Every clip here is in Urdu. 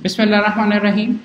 बिस्मिल्लाहिर्रहमानिर्रहीम।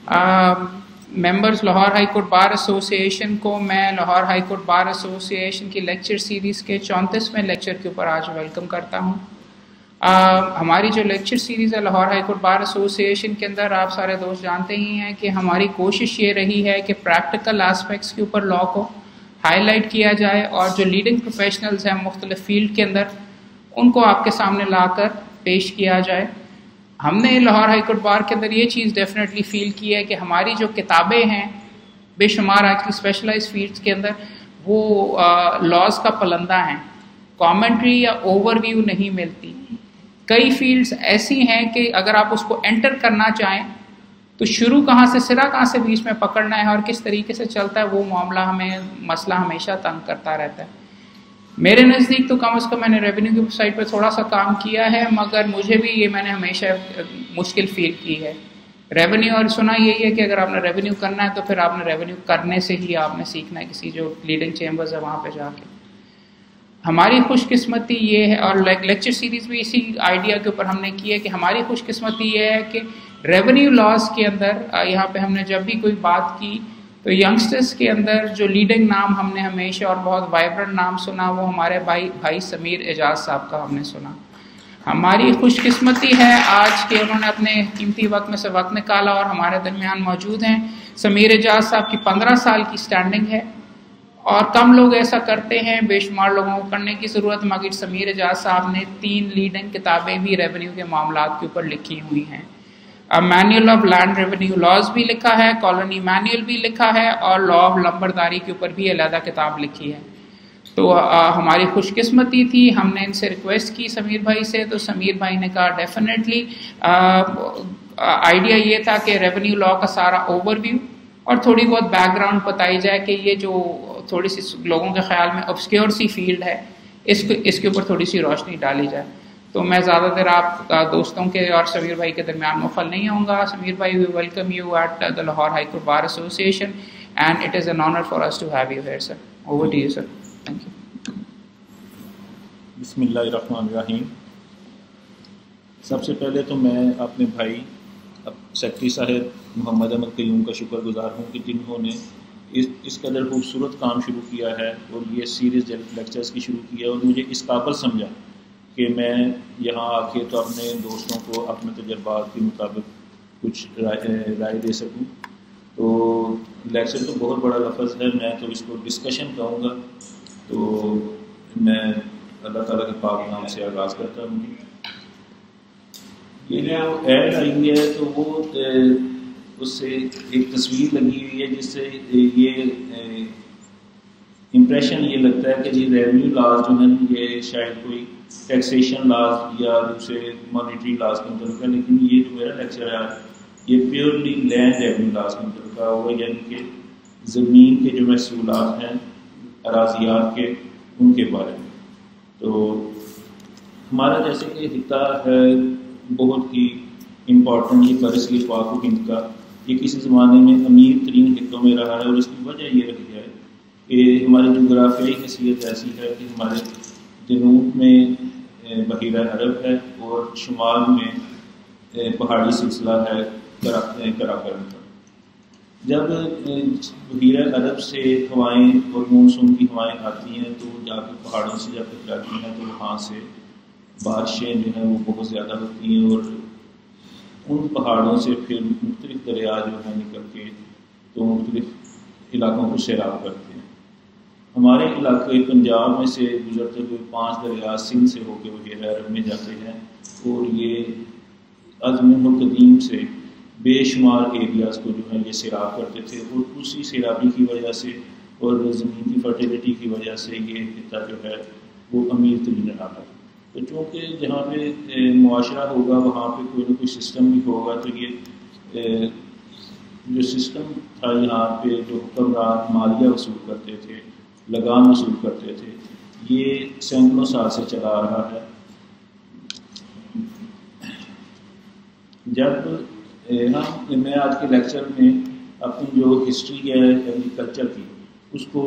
Members Lahore high court bar association को मैं Lahore high court bar association की लेक्चर सीरीज़ के 34वें लेक्चर के ऊपर आज वेलकम करता हूँ। हमारी जो लेक्चर सीरीज़ है Lahore high court bar association के अंदर, आप सारे दोस्त जानते ही हैं कि हमारी कोशिश ये रही है कि प्रैक्टिकल एस्पेक्ट्स के ऊपर लॉ को हाईलाइट किया जाए और जो लीडिंग प्रोफेशनल्स हैं मुख्तलिफ फील्ड के अंदर, उनको आपके सामने लाकर पेश किया जाए। हमने लाहौर हाई कोर्ट बार के अंदर ये चीज़ डेफिनेटली फील की है कि हमारी जो किताबें हैं बेशुमार आजकल स्पेशलाइज्ड फील्ड्स के अंदर वो लॉज का पलंदा हैं, कमेंट्री या ओवरव्यू नहीं मिलती। कई फील्ड्स ऐसी हैं कि अगर आप उसको एंटर करना चाहें तो शुरू कहाँ से सिरा कहाँ से बीच में पकड़ना है और किस तरीके से चलता है, वो मसला हमेशा तंग करता रहता है। मेरे नज़दीक तो कम अज़ कम मैंने रेवेन्यू की साइड पर थोड़ा सा काम किया है, मगर मुझे भी ये मैंने हमेशा मुश्किल फील की है। रेवेन्यू और सुना यही है कि अगर आपने रेवेन्यू करना है तो फिर आपने रेवेन्यू करने से ही आपने सीखना है, किसी जो लीडिंग चैम्बर्स है वहाँ पे जाके। हमारी खुशकिस्मती ये है, और लेक्चर सीरीज़ भी इसी आइडिया के ऊपर हमने की है कि हमारी खुशकिस्मती ये है कि रेवेन्यू लॉज के अंदर यहाँ पे हमने जब भी कोई बात की तो यंगस्टर्स के अंदर जो लीडिंग नाम हमने हमेशा और बहुत वाइब्रेंट नाम सुना वो हमारे भाई समीर एजाज साहब का हमने सुना। हमारी खुशकिस्मती है आज के उन्होंने अपने कीमती वक्त में से वक्त निकाला और हमारे दरमियान मौजूद हैं। समीर एजाज साहब की 15 साल की स्टैंडिंग है और कम लोग ऐसा करते हैं, बेशुमार लोगों को करने की ज़रूरत, मगर समीर एजाज साहब ने 3 लीडिंग किताबें भी रेवेन्यू के मामलात के ऊपर लिखी हुई हैं। Manual of land revenue laws भी लिखा है, कॉलोनी मैनुअल भी लिखा है और लॉ ऑफ लंबरदारी के ऊपर भी अलहदा किताब लिखी है। तो हमारी खुशकिस्मती थी, हमने इनसे रिक्वेस्ट की समीर भाई से, तो समीर भाई ने कहा डेफिनेटली। आइडिया ये था कि रेवेन्यू लॉ का सारा ओवरव्यू और थोड़ी बहुत बैकग्राउंड बताई जाए कि ये जो थोड़ी सी लोगों के ख्याल में ऑब्सक्योर सी फील्ड है, इसके ऊपर थोड़ी सी रोशनी डाली जाए। तो मैं ज़्यादा देर आप दोस्तों के और समीर भाई के दरमियान मुखल नहीं होऊंगा। समीर भाई, we welcome you at the Lahore high court bar association and it is an honour for us to have you here sir. Over to you sir. Thank you. बिस्मिल्लाहिर्रहमानिर्रहीम। सबसे पहले तो मैं अपने भाई सेक्रेटरी साहब मोहम्मद अहमद कयूम का शुक्रगुजार हूँ कि जिन्होंने इस कदर खूबसूरत काम शुरू किया है और ये सीरीज़ लेक्चर्स की शुरू किया और मुझे इस काबिल समझा कि मैं यहाँ आके तो अपने दोस्तों को अपने तजर्बात के मुताबिक कुछ राय दे सकूँ। तो लेक्चर तो बहुत बड़ा लफ्ज़ है, मैं तो इसको डिस्कशन कहूँगा। तो मैं अल्लाह ताला के पाक नाम से आगाज़ करता हूँ। ये जो ऐड आई है तो वो उससे एक तस्वीर लगी हुई है जिससे ये इम्प्रेशन ये लगता है कि जी रेवेन्यू लॉज जो है ये शायद कोई टैक्सेशन लॉज या दूसरे मॉनिटरी लॉज के अंतर्गत है, लेकिन ये जो मेरा लेक्चर है ये प्योरली लैंड रेवेन्यू लॉज के अंतर्गत हुआ, यानी कि ज़मीन के जो महसूलात हैं अराजियात के, उनके बारे में। तो हमारा जैसे कि हिस्सा है बहुत ही इम्पोर्टेंट, ये बरसगीर पाक हिंद का ये किसी ज़माने में अमीर तरीन हिस्सों में रहा है और इसकी वजह ये रही है कि हमारी जोग्राफियाई हैसियत ऐसी है कि हमारे जनूब में बहीरा अरब है और शुमाल में पहाड़ी सिलसिला है कराकरम का। जब बहीरा अरब से हवाएं और मानसून की हवाएं आती हैं तो जाकर पहाड़ों से जब टकराती हैं तो वहाँ से बारिशें जो हैं वो बहुत ज़्यादा होती हैं और उन पहाड़ों से फिर मुख्तलिफ दरिया जो है निकल के तो मुख्तलिफ इलाकों को सैराब करते हैं। हमारे इलाके पंजाब में से गुजरते हुए 5 दरिया सिंध से होकर वगैरह अरब में जाते हैं और ये अज़मन कदीम से बेशुमार एरियाज़ को जो है ये सैराब करते थे और उसी सैराबी की वजह से और ज़मीन की फर्टिलिटी की वजह से ये खित्ता जो है वो अमीर तरीन रहा है। तो चूँकि जहाँ पे मुआशरा होगा वहाँ पे कोई ना कोई सिस्टम भी होगा, तो ये जो सिस्टम था यहाँ पे जो हुक्मरान मालिया वसूल करते थे, लगान वसूल करते थे, ये सैकड़ों साल से चला आ रहा है। जब मैं आज के लेक्चर में अपनी जो हिस्ट्री है एग्रीकल्चर की उसको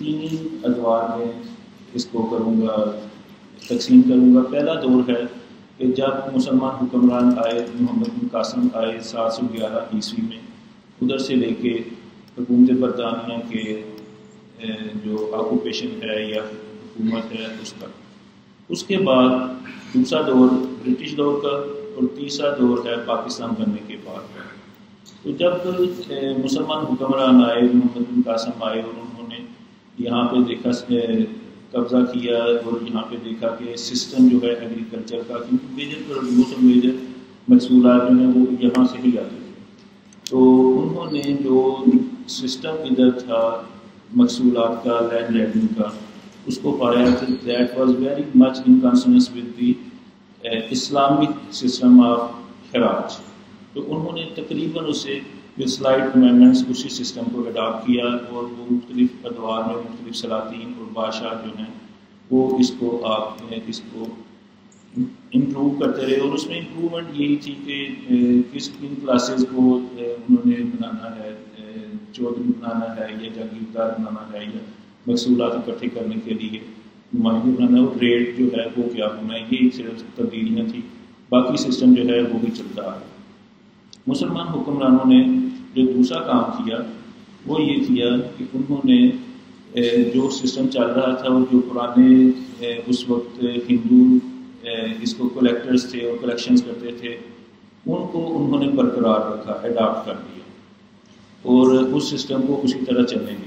3 अदवार में इसको करूँगा, तकसीम करूँगा। पहला दौर है کہ جب مسلمان حکمران آئے، محمد بن قاسم آئے 711 میں، ادھر سے لے کے حکومت برطانیہ کے جو آکوپیشن ہے یا حکومت ہے اس تک، اس کے بعد دوسرا دور برٹش دور کا اور تیسرا دور ہے پاکستان بننے کے بعد کا۔ تو جب مسلمان حکمران آئے، محمد بن قاسم آئے اور انہوں نے یہاں پہ دیکھا، قبضہ کیا اور یہاں پہ دیکھا کہ سسٹم جو ہے ایگریکلچر کا، کیونکہ میجر پروڈیوس اور میجر محصولات جو ہیں وہ یہاں سے ہی آتے تھے، تو انہوں نے جو سسٹم ادھر تھا محصولات کا، لینڈ ریونیو کا، اس کو پایا کہ that was very much in consonance with the Islamic system of خراج۔ تو انہوں نے تقریباً اسے ود سلائٹ امینڈمنٹس اسی سسٹم کو اڈاپٹ کیا، اور وہ مختلف ادوار میں مختلف سلاطین اور بادشاہ جو ہیں وہ اس کو امپروو کرتے رہے، اور اس میں امپروومنٹ یہی تھی کہ کس کن کلاسز کو انہوں نے بنانا ہے، چودھری بنانا ہے یا جاگیردار بنانا ہے، یا محصولات اکٹھے کرنے کے لیے نمائندے بنانا ہے، اور ریٹ جو ہے وہ کیا ہونا ہے، یہ صرف تبدیلیاں تھیں، باقی سسٹم جو ہے وہ بھی چلتا ہے۔ مسلمان حکمرانوں نے جو دوسرا کام کیا وہ یہ کیا کہ انہوں نے جو سسٹم چل رہا تھا، اور جو پرانے اس وقت ہندو اس کو کلیکٹرز تھے اور کلیکشنز کرتے تھے، ان کو انہوں نے برقرار رکھا، اڈاپٹ کر لیا اور اس سسٹم کو اسی طرح چلنے دیا۔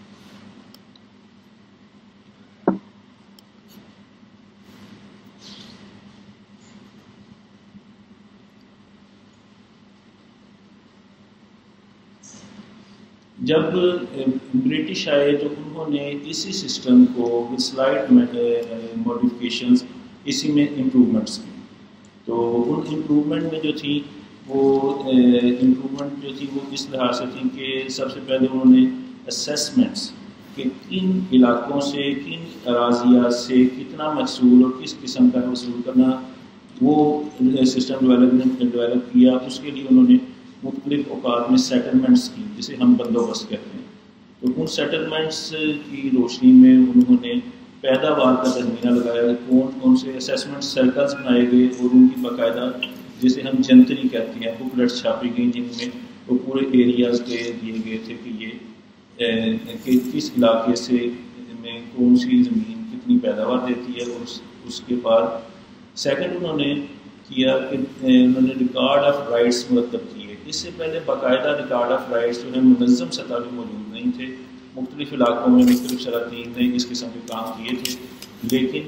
جب برٹش آئے تو انہوں نے اسی سسٹم کو ود سلائٹ ماڈیفکیشنز اسی میں امپرومنٹس کی، تو ان امپرومنٹ میں جو تھی وہ امپرومنٹ جو تھی وہ اس لحاظ سے تھی کہ سب سے پہلے انہوں نے اسیسمنٹس کہ کن علاقوں سے، کن اراضیات سے کتنا محصول اور کس قسم کا وصول کرنا، وہ سسٹم ڈیولپ کیا۔ اس کے لیے انہوں نے مختلف اوقات میں سیٹلمنٹس کی، جسے ہم بندوبست کہتے ہیں، تو ان سیٹلمنٹس کی روشنی میں انہوں نے پیداوار کا تخمینہ لگایا، کون سے اسیسمنٹ سرکلز بنائے گئے اور ان کی باقاعدہ جسے ہم جنتری کہتے ہیں بکلیٹس چھاپی گئی، جن میں وہ پورے ایریاز کے دیے گئے تھے کہ یہ کہ کس علاقے سے میں کون سی زمین کتنی پیداوار دیتی ہے، اور اس کے بعد سیکنڈ انہوں نے کیا کہ انہوں نے ریکارڈ آف رائٹس مرتب کیے۔ اس سے پہلے باقاعدہ ریکارڈ آف رائٹس جو ہے منظم سطح پہ موجود نہیں تھے، مختلف علاقوں میں مختلف سلاطین نے اس قسم کے کام کیے تھے، لیکن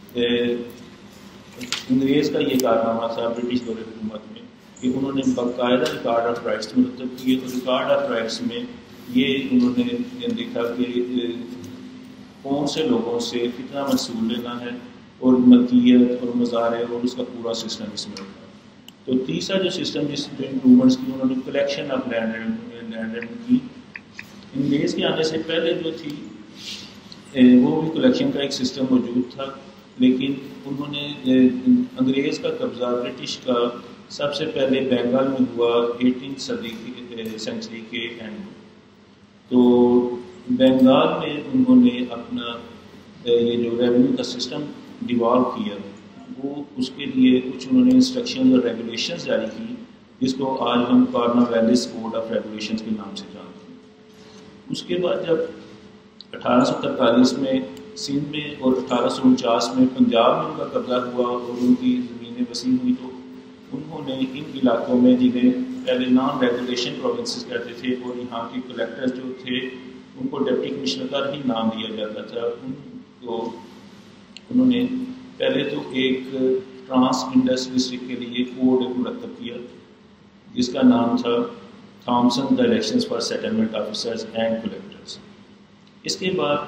انگریز کا یہ کارنامہ تھا برٹش دور حکومت میں کہ انہوں نے باقاعدہ ریکارڈ آف رائٹس مرتب کیے، تو ریکارڈ آف رائٹس میں یہ انہوں نے دیکھا کہ کون سے لوگوں سے کتنا محصول لینا ہے، اور ملکیت اور مزارع اور اس کا پورا سسٹم اس میں ہوتا ہے۔ تو تیسرا جو سسٹم جس جو امپرومنٹس کی انہوں نے کلیکشن آف لینڈ کی۔ انگریز کے آنے سے پہلے جو تھی وہ بھی کلیکشن کا ایک سسٹم موجود تھا، لیکن انہوں نے انگریز کا قبضہ برٹش کا سب سے پہلے بنگال میں ہوا 18 صدی سینچری کے اینڈ میں۔ تو بنگال میں انہوں نے اپنا یہ جو ریونیو کا سسٹم ڈیوالو کیا، وہ اس کے لیے کچھ انہوں نے انسٹرکشنز اور ریگولیشنز جاری کی، جس کو آج ہم کارنوالیس کوڈ آف ریگولیشنز کے نام سے جانتے ہیں۔ اس کے بعد جب 1843 میں سندھ میں اور 1849 میں پنجاب میں ان کا قبضہ ہوا اور ان کی زمینیں وسیع ہوئی، تو انہوں نے ان علاقوں میں جنہیں پہلے نان ریگولیشن پروونسز کہتے تھے، اور یہاں کے کلیکٹرز جو تھے ان کو ڈپٹی کمشنر کا ہی نام دیا جاتا تھا، ان کو انہوں نے پہلے تو ایک ٹرانس انڈس ڈسٹرکٹ کے لیے کوڈ مرتب کیا جس کا نام تھا Thomson directions for settlement officers and collectors. اس کے بعد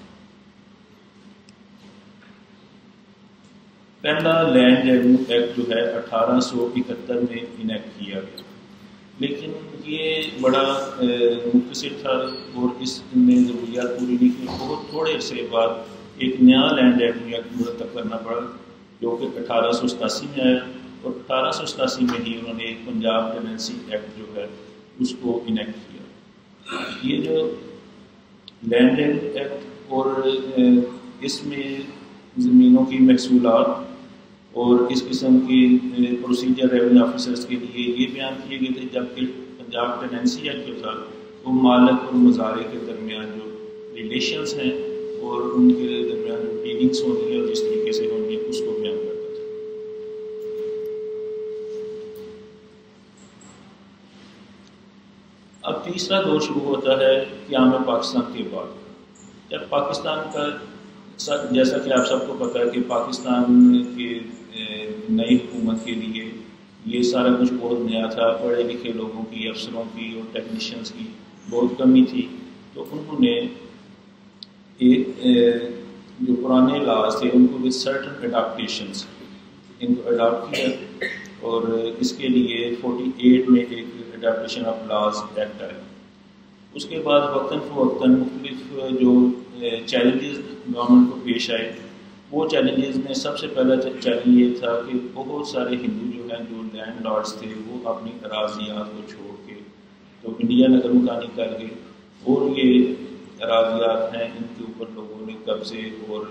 پہلا لینڈ ریونیو ایکٹ جو ہے 1871 میں انیکٹ کیا گیا، لیکن یہ بڑا مختصر تھا اور اس میں ضروریات پوری نہیں کی۔ بہت تھوڑے عرصے بعد ایک نیا لینڈ ریونیو ایکٹ مرتب کرنا پڑا، جو کہ 1887 میں آیا، اور 1887 میں ہی انہوں نے ایک پنجاب ٹیننسی ایکٹ جو ہے اس کو انیکٹ کیا۔ یہ جو لینڈ ریونیو ایکٹ اور اس میں زمینوں کی محصولات اور اس قسم کی پروسیجر ریونیو آفیسرس کے لیے یہ بیان کیے گئے تھے، جبکہ پنجاب ٹیننسی ایکٹ جو تھا وہ مالک اور مزارع کے درمیان جو ریلیشنس ہیں اور ان کے درمیان جو ڈیلنگس ہونی ہے اور جس طریقے سے ہونی ہے اس کو بیان کرتا تھا۔ اب تیسرا دور شروع ہوتا ہے قیام پاکستان کے بعد، جب پاکستان کا جیسا کہ آپ سب کو پتہ ہے کہ پاکستان کے نئی حکومت کے لیے یہ سارا کچھ بہت نیا تھا، پڑھے لکھے لوگوں کی، افسروں کی اور ٹیکنیشینس کی بہت کمی تھی، تو انہوں نے ایک جو پرانے لاز تھے ان کو وتھ سرٹن اڈاپٹیشنس ان کو اڈاپٹ کیا، اور اس کے لیے 48 میں ایک اڈاپٹیشن آف لاز ایکٹ آیا۔ اس کے بعد وقتاً فوقتاً مختلف جو چیلنجز گورنمنٹ کو پیش آئے، وہ چیلنجز میں سب سے پہلا چیلنج یہ تھا کہ بہت سارے ہندو جو ہیں جو لینڈ لارڈس تھے وہ اپنی اراضیات کو چھوڑ کے تو انڈیا نگر مکانی کر گئے، اور یہ اراضیات ہیں ان کے اوپر لوگوں نے قبضے اور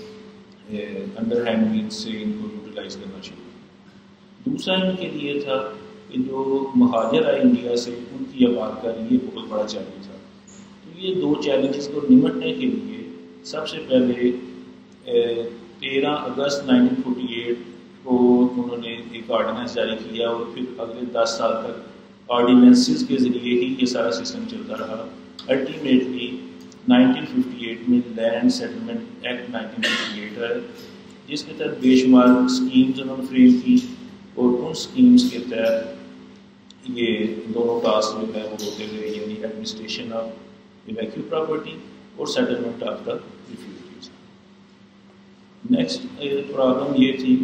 انڈر ہینڈ مینس سے ان کو یوٹیلائز کرنا شروع کیا۔ دوسرا ان کے لیے تھا کہ جو مہاجر آئے انڈیا سے ان کی آباد کاری، یہ بہت بڑا چیلنج تھا۔ تو یہ دو چیلنجز کو نمٹنے کے لیے سب سے پہلے 13 اگست 1948 کو انہوں نے ایک آرڈیننس جاری کیا، اور پھر اگلے 10 سال تک آرڈیننسز کے ذریعے ہی یہ سارا سسٹم چلتا رہا۔ الٹیمیٹلی 1958 میں لینڈ سیٹلمنٹ ایکٹ 1958 ہے، جس کے تحت بے شمار اسکیمز انہوں نے فریم کی، اور ان اسکیمز کے تحت یہ دونوں ٹاسک جو ہے وہ ہوتے ہوئے، یعنی ایڈمنسٹریشن آف ایویکیو پراپرٹی اور settlement of the refugees. Next problem یہ تھی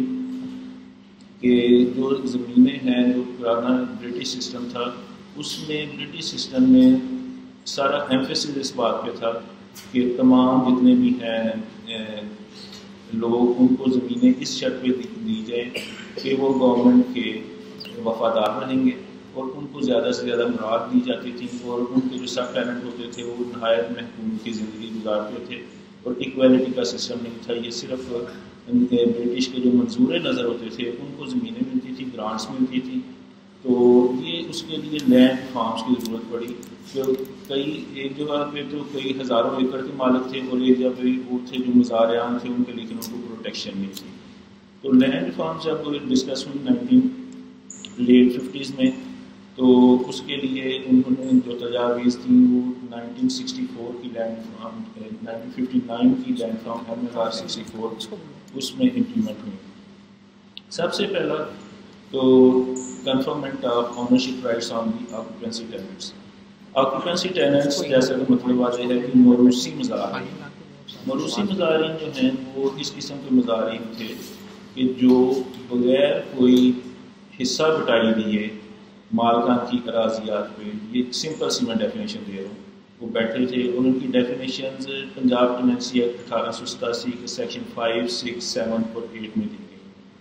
کہ جو زمینیں ہیں، جو پرانا برٹش سسٹم تھا، اس میں برٹش سسٹم میں سارا ایمفیسس اس بات پہ تھا کہ تمام جتنے بھی ہیں لوگ، ان کو زمینیں اس شرط پہ دی جائیں کہ وہ گورنمنٹ کے وفادار رہیں گے، اور ان کو زیادہ سے زیادہ مراد دی جاتی تھی، اور ان کے جو سب ٹیننٹ ہوتے تھے وہ نہایت محکوم کی زندگی گزارتے تھے، اور ایکویلٹی کا سسٹم نہیں تھا۔ یہ صرف برٹش کے جو منظور نظر ہوتے تھے ان کو زمینیں ملتی تھی، گرانٹس ملتی تھی۔ تو یہ اس کے لیے لینڈ فارمز کی ضرورت پڑی، کہ ایک جگہ پہ تو کئی ہزاروں ایکڑ کے مالک تھے، اور ایک جگہ پہ وہ تھے جو مزارعان تھے ان کے، لیکن ان کو پروٹیکشن نہیں تھی۔ تو لینڈ فارمز جب ڈسکس ہوئی لیٹ 50s میں، تو اس کے لیے انہوں نے جو تجاویز تھیں وہ 1964 کی لینڈ فارم 1959 کی لینڈ فارم MLR 64 اس میں امپلیمنٹ ہوئی۔ سب سے پہلا تو conferment of ownership rights on the occupancy tenants. Occupancy tenants جیسا کہ مطلب واضح ہے کہ موروثی مزارعین، موروثی مزارعین جو ہیں وہ اس قسم کے مزارعین تھے کہ جو بغیر کوئی حصہ بٹائی دیے مالکان کی اراضیات پہ، یہ سمپل سی میں ڈیفینیشن دے رہا ہوں، وہ بیٹھے تھے، اور ان کی ڈیفینیشنز پنجاب ٹیننسی ایکٹ 1887 کے سیکشن 5، 6، 7 اور 8 میں دی گئی۔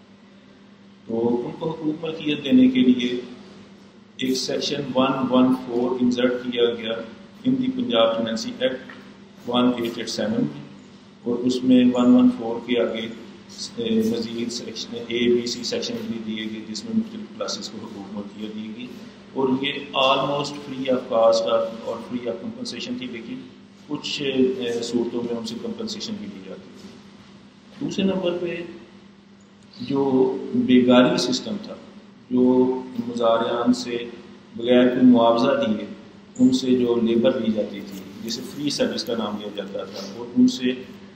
تو ان کو حقوق ملکیت دینے کے لیے ایک سیکشن 114 انسرٹ کیا گیا in the Punjab tenancy act 1887 میں، اور اس میں 114 کے آگے مزید سیکشن ABC سیکشن بھی دیے گئے، جس میں مختلف کلاسز کو حقوق ملکیت دی گئی، اور یہ آلموسٹ فری آف کاسٹ اور فری آف کمپنسیشن تھی، لیکن کچھ صورتوں میں ان سے کمپنسیشن بھی دی جاتی تھی۔ دوسرے نمبر پہ جو بیگاری سسٹم تھا، جو مزارعان سے بغیر کوئی معاوضہ دیے ان سے جو لیبر لی جاتی تھی، جسے فری سروس کا نام دیا جاتا تھا، اور ان سے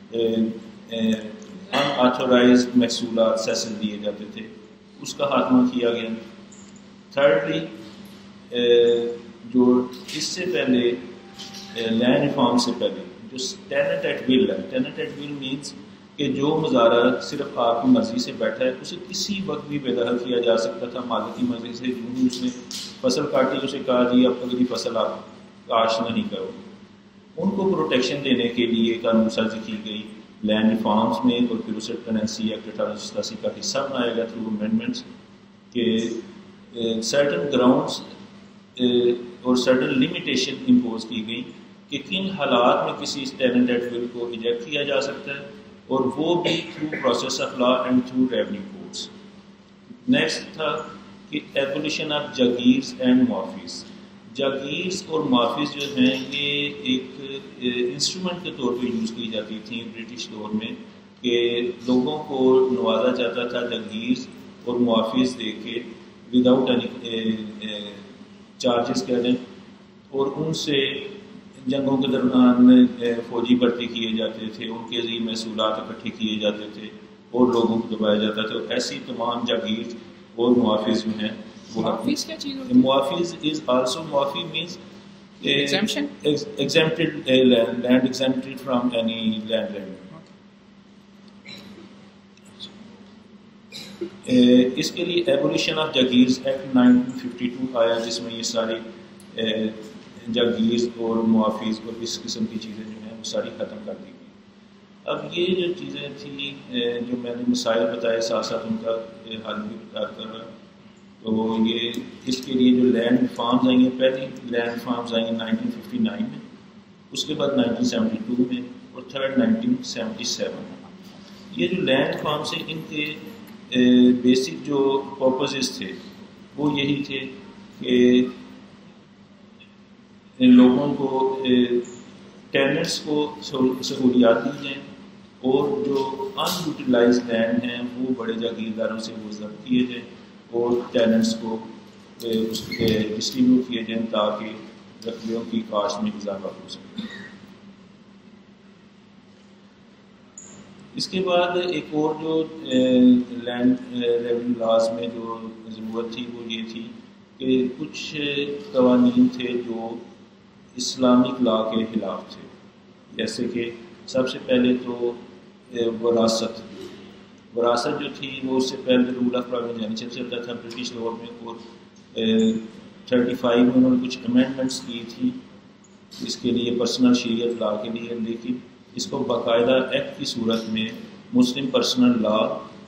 ان آتھورائزڈ محصولات سیسل دیے جاتے تھے، اس کا خاتمہ کیا گیا۔ تھرڈلی جو اس سے پہلے لینڈ ریفارم سے پہلے جو ٹیننٹ ایٹ ول ہے، ٹیننٹ ایٹ ول مینس کہ جو مزارع صرف آپ کی مرضی سے بیٹھا ہے، اسے کسی وقت بھی بے دخل کیا جا سکتا تھا مالک کی مرضی سے، جو ہی اس نے فصل کاٹی اسے کہا جی اب اگلی فصل آپ کاشت نہیں کرو۔ ان کو پروٹیکشن دینے کے لیے قانون سازی کی گئی لینڈ ریفارمز میں، اور پھر اسے ٹیننسی ایکٹ 1887 کا حصہ بنایا گیا تھرو امینڈمنٹس، کہ سرٹن گراؤنڈس اور سرٹن لمیٹیشن امپوز کی گئی کہ کن حالات میں کسی ٹیننٹ ایٹ ول کو ایجیکٹ کیا جا سکتا ہے، اور وہ بھی through process of law and through revenue codes. Next تھا کہ ایبولیشن آف جاگیرز اینڈ معافیز. جاگیرز اور معافیز جو ہیں یہ ایک انسٹرومنٹ کے طور پہ یوز کی جاتی تھیں برٹش دور میں، کہ لوگوں کو نوازا جاتا تھا جاگیرز اور معافیز دے کے وداؤٹ اینی چارجز کہہ دیں، اور ان سے جنگوں کے درمیان فوجی بھرتی کیے جاتے تھے، ان کے ذریعے محصولات اکٹھے کیے جاتے تھے اور لوگوں کو دبایا جاتا تھا. ایسی تمام جاگیر اور معافیز جو ہیں وہ معافیز کیا چیز ہوتی ہے؟ معافیز از آلسو معافی means exemption, exempted land exempted from any land revenue. اس کے لیے ایبولیشن آف جاگیرز ایکٹ 1952 آیا، جس میں یہ ساری جاگیرز اور معافیز اور اس قسم کی چیزیں جو ہیں وہ ساری ختم کر دی گئی. اب یہ جو چیزیں تھیں جو میں نے مسائل بتائے، ساتھ ساتھ ان کا حل بھی بتا کر رہا. تو یہ اس کے لیے جو لینڈ ریفارمز آئی ہیں، پہلی لینڈ ریفارمز آئی ہیں 1959 میں، اس کے بعد 1972 میں، اور تھرڈ 1977 میں. یہ جو لینڈ ریفارمز ہیں ان کے بیسک جو پرپزز تھے وہ یہی تھے کہ لوگوں کو ٹیننٹس کو سہولیات دی جائیں، اور جو ان یوٹیلائز لینڈ ہیں وہ بڑے جاگیرداروں سے وہ ضبط کیے جائیں اور ٹیننٹس کو اس کے ڈسٹریبیوٹ کیے جائیں تاکہ رقبوں کی کاشت میں اضافہ ہو سکے. اس کے بعد ایک اور جو لینڈ ریونیو لاز میں جو ضرورت تھی وہ یہ تھی کہ کچھ قوانین تھے جو اسلامک لا کے خلاف تھے، جیسے کہ سب سے پہلے تو وراثت جو تھی وہ اس سے پہلے رول آف پرائمرجینیچر چلتا تھا برٹش دور میں، اور 35 میں انہوں نے کچھ امینڈمنٹس کی تھی اس کے لیے پرسنل شریعت لا کے لیے، لیکن اس کو باقاعدہ ایکٹ کی صورت میں مسلم پرسنل لا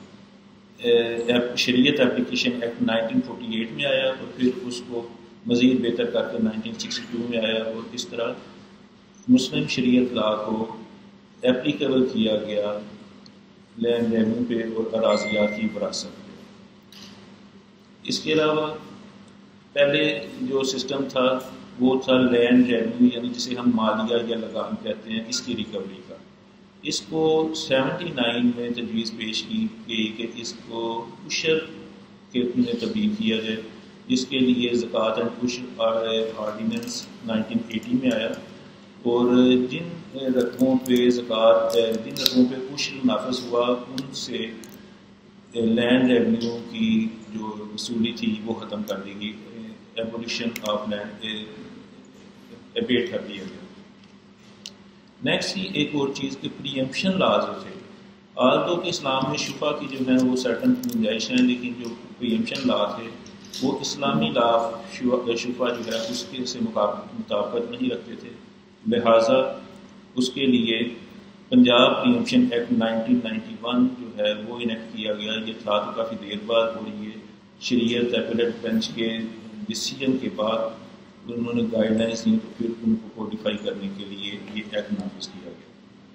شریعت اپلیکیشن ایکٹ 1948 میں آیا، اور پھر اس کو مزید بہتر کر کے 1962 میں آیا، اور اس طرح مسلم شریعت لا کو اپلیکیبل کیا گیا لینڈ ریونیو پہ اور اراضیات کی وراثت پہ. اس کے علاوہ پہلے جو سسٹم تھا وہ تھا لینڈ ریونیو، یعنی جسے ہم مالیہ یا لگان کہتے ہیں، اس کی ریکوری کا. اس کو 79 میں تجویز پیش کی گئی کہ اس کو عشر کے میں تبدیل کیا جائے، جس کے لیے زکوٰۃ اینڈ عشر آرڈیننس 1980 میں آیا، اور جن رقموں پہ زکوٰۃ جن رقموں پہ عشر نافذ ہوا ان سے لینڈ ریونیو کی جو وصولی تھی وہ ختم کر دی گئی، ایبولیشن آف لینڈ ابیٹ کر دیا گیا. نیکسٹ ہی ایک اور چیز کہ پری ایمپشن لاز جو تھے، آلدو کہ اسلام میں شفا کی جو ہے وہ سرٹن گنجائش ہیں، لیکن جو پری ایمپشن لا تھے وہ اسلامی لا شفا جو ہے اس کے سے مطابقت نہیں رکھتے تھے، لہٰذا اس کے لیے پنجاب پری ایمپشن ایکٹ 1991 جو ہے وہ انیکٹ کیا گیا. یہ تھا تو کافی دیر بعد، اور یہ شریعت ایپلیٹ بینچ کے ڈسیجن کے بعد انہوں نے گائیڈ لائنس دی، تو پھر ان کو کوڈیفائی کرنے کے لیے یہ ایکٹ نافذ کیا گیا.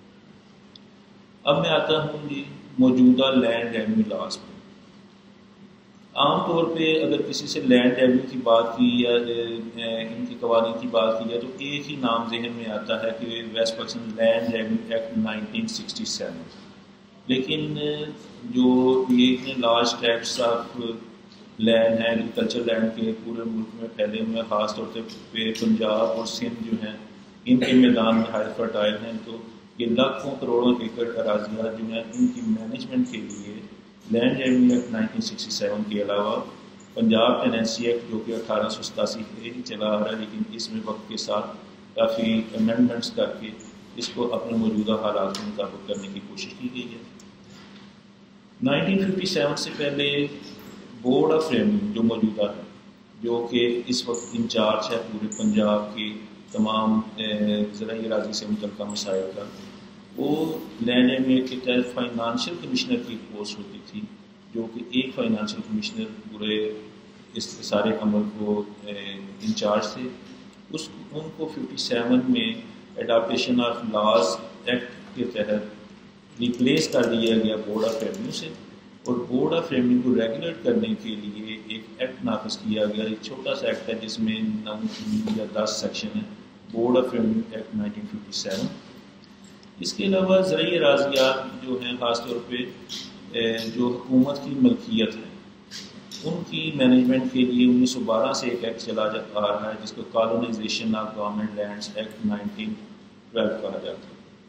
اب میں آتا ہوں جی موجودہ لینڈ ریونیو لاز پہ. عام طور پہ اگر کسی سے لینڈ ریونیو کی بات کی یا ان کے قوانین کی بات کی جائے تو ایک ہی نام ذہن میں آتا ہے کہ West Pakistan land revenue act 1967. لیکن جو یہ اتنے لارج ٹریکٹس آف لینڈ ہیں ایگریکلچر لینڈ کے پورے ملک میں پھیلے ہوئے ہیں، خاص طور پہ پنجاب اور سندھ جو ہیں ان کے میدان نہایت فرٹائل ہیں، تو یہ لاکھوں کروڑوں ایکڑ اراضیات جو ہیں ان کی مینجمنٹ کے لیے لینڈ ریونیو ایکٹ 1967 کے علاوہ پنجاب ٹیننسی ایکٹ جو کہ 1887 سے ہی چلا آ رہا ہے، لیکن اس میں وقت کے ساتھ کافی امینڈمنٹس کر کے اس کو اپنے موجودہ حالات کے مطابق کرنے کی کوشش کی گئی ہے. 1957 سے پہلے بورڈ آف ریونیو جو موجودہ ہے، جو کہ اس وقت انچارج ہے پورے پنجاب کی تمام زرعی اراضی سے متعلقہ مسائل کا، وہ لینڈ ریونیو کے تحت فائنانشیل کمشنر کی پوسٹ ہوتی تھی، جو کہ ایک فائنانشیل کمشنر پورے اس سارے عمل کو انچارج تھے. ان کو 57 میں اڈاپٹیشن آف لاز ایکٹ کے تحت ریپلیس کر دیا گیا بورڈ آف ریونیو سے، اور بورڈ آف ریونیو کو ریگولیٹ کرنے کے لیے ایک ایکٹ نافذ کیا گیا. ایک چھوٹا سا ایکٹ ہے جس میں 9 یا 10 سیکشن ہیں، بورڈ آف ریونیو ایکٹ 1957. اس کے علاوہ زرعی اراضیات جو ہیں خاص طور پہ جو حکومت کی ملکیت ہے ان کی مینجمنٹ کے لیے 1912 سے ایک ایکٹ چلا آ رہا ہے جس کو colonisation of government lands act 1912 کہا جاتا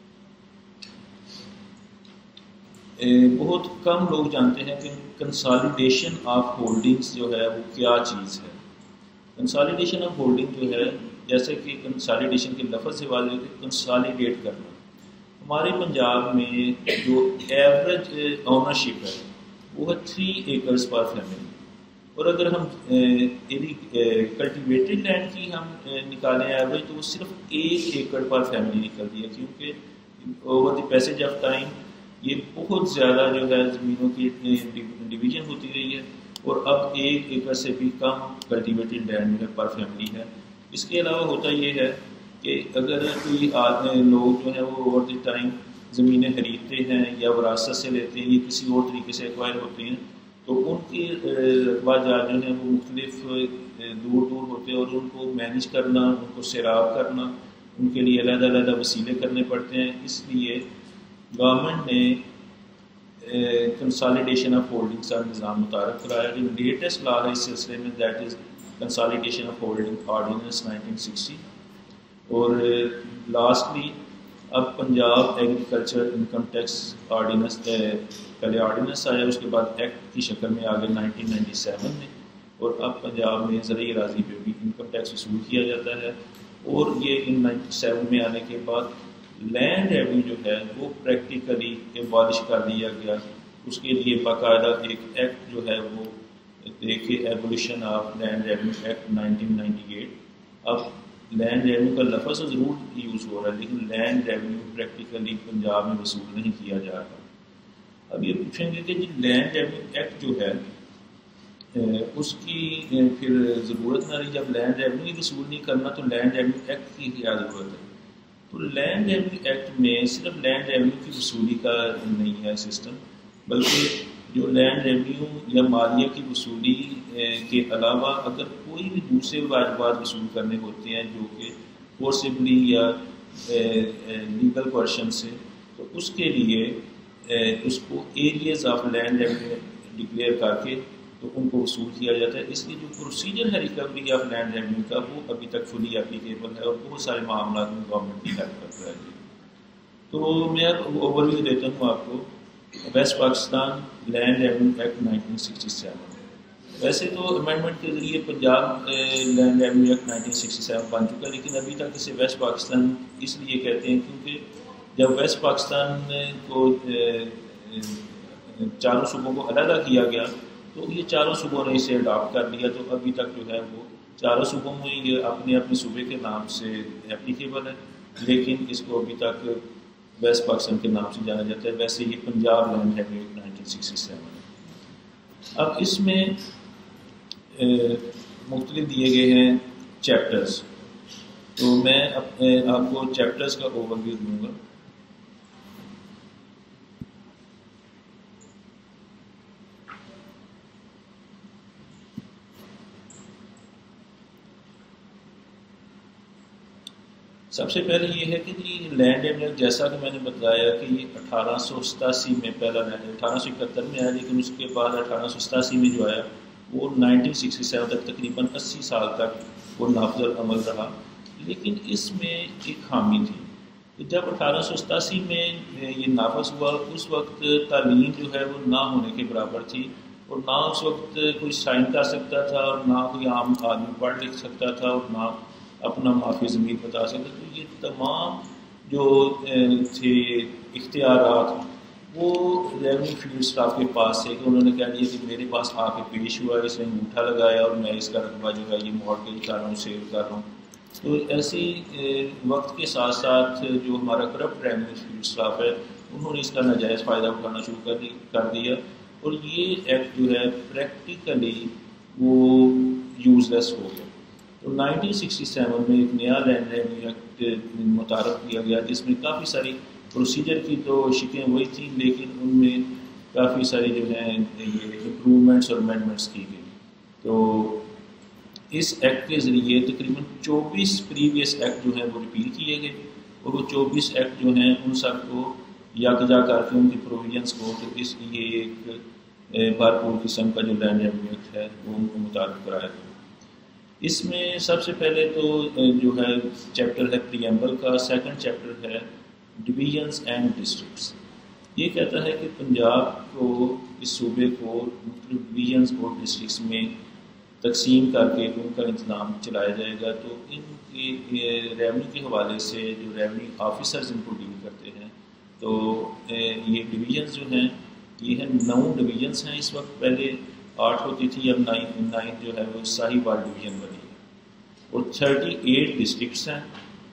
ہے. بہت کم لوگ جانتے ہیں کہ کنسالیڈیشن آف ہولڈنگز جو ہے وہ کیا چیز ہے. کنسالیڈیشن آف ہولڈنگ جو ہے جیسے کہ کنسالیڈیشن کے لفظ سے واضح ہے کنسالیڈیٹ کرنا. ہمارے پنجاب میں جو ایوریج اونرشپ ہے وہ ہے 3 ایکرز پر فیملی، اور اگر ہم کلٹیویٹڈ لینڈ کی ہم نکالیں ایوریج تو وہ صرف 1 ایکڑ پر فیملی نکلتی ہے، کیونکہ over the passage of time یہ بہت زیادہ جو ہے زمینوں کی ڈویژن ہوتی رہی ہے، اور اب 1 ایکڑ سے بھی کم کلٹیویٹڈ لینڈ جو ہے پر فیملی ہے. اس کے علاوہ ہوتا یہ ہے کہ اگر کوئی لوگ جو ہیں وہ اوور دی ٹائم زمینیں خریدتے ہیں یا وراثت سے لیتے ہیں یا کسی اور طریقے سے ایکوائر ہوتے ہیں تو ان کی رقبہ جات جو ہیں وہ مختلف دور دور ہوتے ہیں، اور ان کو مینیج کرنا، ان کو سیراب کرنا، ان کے لیے علیحدہ علیحدہ وسیلے کرنے پڑتے ہیں. اس لیے گورنمنٹ نے کنسالیڈیشن آف ہولڈنگس کا نظام متعارف کرایا. جو لیٹسٹ لا ہے اس سلسلے میں that is consolidation of holding ordinance 1960. اور لاسٹلی اب Punjab agriculture income tax ordinance, پہلے آرڈیننس آیا اس کے بعد ایکٹ کی شکل میں آگے 1997 میں، اور اب پنجاب میں زرعی اراضی پہ بھی انکم ٹیکس وصول کیا جاتا ہے. اور یہ 97 میں آنے کے بعد لینڈ ریونیو جو ہے وہ پریکٹیکلی ایبالش کر دیا گیا. اس کے لیے باقاعدہ ایک ایکٹ جو ہے وہ دیکھے abolition of land revenue act 1998. اب لینڈ ریونیو کا لفظ ضرور یوز ہو رہا ہے لیکن لینڈ ریونیو پریکٹیکلی پنجاب میں وصول نہیں کیا جا رہا. اب یہ پوچھیں گے کہ جی لینڈ ریونیو ایکٹ جو ہے اس کی پھر ضرورت نہ رہی. جب لینڈ ریونیو وصول نہیں کرنا تو لینڈ ریونیو ایکٹ کی کیا ضرورت ہے؟ تو لینڈ ریونیو ایکٹ میں صرف لینڈ ریونیو کی وصولی کا نہیں ہے سسٹم، بلکہ جو لینڈ ریونیو یا مالیہ کی وصولی کے علاوہ اگر کوئی بھی دوسرے واجبات وصول کرنے ہوتے ہیں جو کہ فورسبلی یا لیگل کوشچن سے، تو اس کے لیے اس کو areas of land revenue declare کر کے تو ان کو وصول کیا جاتا ہے. اس لیے جو پروسیجر ہے ریکوری آف لینڈ ریونیو کا وہ ابھی تک فلی اپلیکیبل ہے اور بہت سارے معاملات میں گورنمنٹ کی ہیلپ کرتا ہے. تو میں اوور ویو دیتا ہوں آپ کو. West Pakistan land revenue act 1967. ویسے تو امینڈمنٹ کے ذریعے پنجاب لینڈ ریونیو ایکٹ 1967 بن چکا، لیکن ابھی تک اسے ویسٹ پاکستان اس لیے کہتے ہیں کیونکہ جب ویسٹ پاکستان کو چاروں صوبوں کو علیحدہ کیا گیا تو یہ چاروں صوبوں نے اسے اڈاپٹ کر لیا. تو ابھی تک جو ہے وہ چاروں صوبوں میں یہ اپنے اپنے صوبے کے نام سے اپلیکیبل ہے، لیکن اس کو ابھی تک ویسٹ پاکستان کے نام سے جانا جاتا ہے. ویسے یہ پنجاب لینڈ ریونیو 1967 ہے. اب اس میں مختلف دیے گئے ہیں چیپٹرز، تو میں آپ کو چیپٹرز کا اوور ویو دوں گا. سب سے پہلے یہ ہے کہ جی لینڈ ریونیو جیسا کہ میں نے بتایا کہ یہ 1887 میں پہلا 1871 میں آیا، لیکن اس کے بعد 1887 میں جو آیا وہ 1967 تک تقریباً 80 سال تک وہ نافذ العمل رہا. لیکن اس میں ایک خامی تھی کہ جب 1887 میں یہ نافذ ہوا اس وقت تعلیم جو ہے وہ نہ ہونے کے برابر تھی، اور نہ اس وقت کوئی سائن کر سکتا تھا اور نہ کوئی عام آدمی پڑھ لکھ سکتا تھا اور نہ اپنا معافی ضمیر بتا سکتا. تو یہ تمام جو تھے اختیارات وہ ریونیو فیلڈ اسٹاف کے پاس تھے کہ انہوں نے کہہ دیا کہ میرے پاس آ کے پیش ہوا، اس نے انگوٹھا لگایا اور میں اس کا رقبہ جو ہے یہ مارگیج کر رہا ہوں، سیل کر رہا ہوں. تو ایسی وقت کے ساتھ ساتھ جو ہمارا کرپٹ ریونیو فیلڈ اسٹاف ہے انہوں نے اس کا ناجائز فائدہ اٹھانا شروع کر دیا، اور یہ ایکٹ جو ہے پریکٹیکلی وہ یوز لیس ہو گیا. تو 1967 میں ایک نیا لینڈ ریونیو ایکٹ متعارف کیا گیا جس میں کافی ساری پروسیجر کی تو شکیں وہی تھیں، لیکن ان میں کافی ساری جو ہیں یہ امپرومنٹس اور امینڈمنٹس کی گئی. تو اس ایکٹ کے ذریعے تقریباً 24 پریویس ایکٹ جو ہیں وہ ریپیل کیے گئے اور وہ 24 ایکٹ جو ہیں ان سب کو یکجا کر کے ان کی پروویژنس کو تو اس لیے ایک بھرپور قسم کا جو لینڈ ریونیو ایکٹ ہے وہ ان کو متعارف کرایا گیا. اس میں سب سے پہلے تو جو ہے چیپٹر ہے پریمبل کا. سیکنڈ چیپٹر ہے ڈویژنس اینڈ ڈسٹرکٹس. یہ کہتا ہے کہ پنجاب کو اس صوبے کو مختلف ڈویژنس اور ڈسٹرکٹس میں تقسیم کر کے ان کا انتظام چلایا جائے گا. تو ان کی ریونیو کے حوالے سے جو ریونیو آفیسرز ان کو ڈیل کرتے ہیں تو یہ ڈویژنس جو ہیں یہ ہیں 9 ڈویژنس ہیں اس وقت. پہلے 8 ہوتی تھی، اب 9 جو ہے وہ ساہیوال ڈویژن بنی ہے. اور 38 ڈسٹرکٹس ہیں،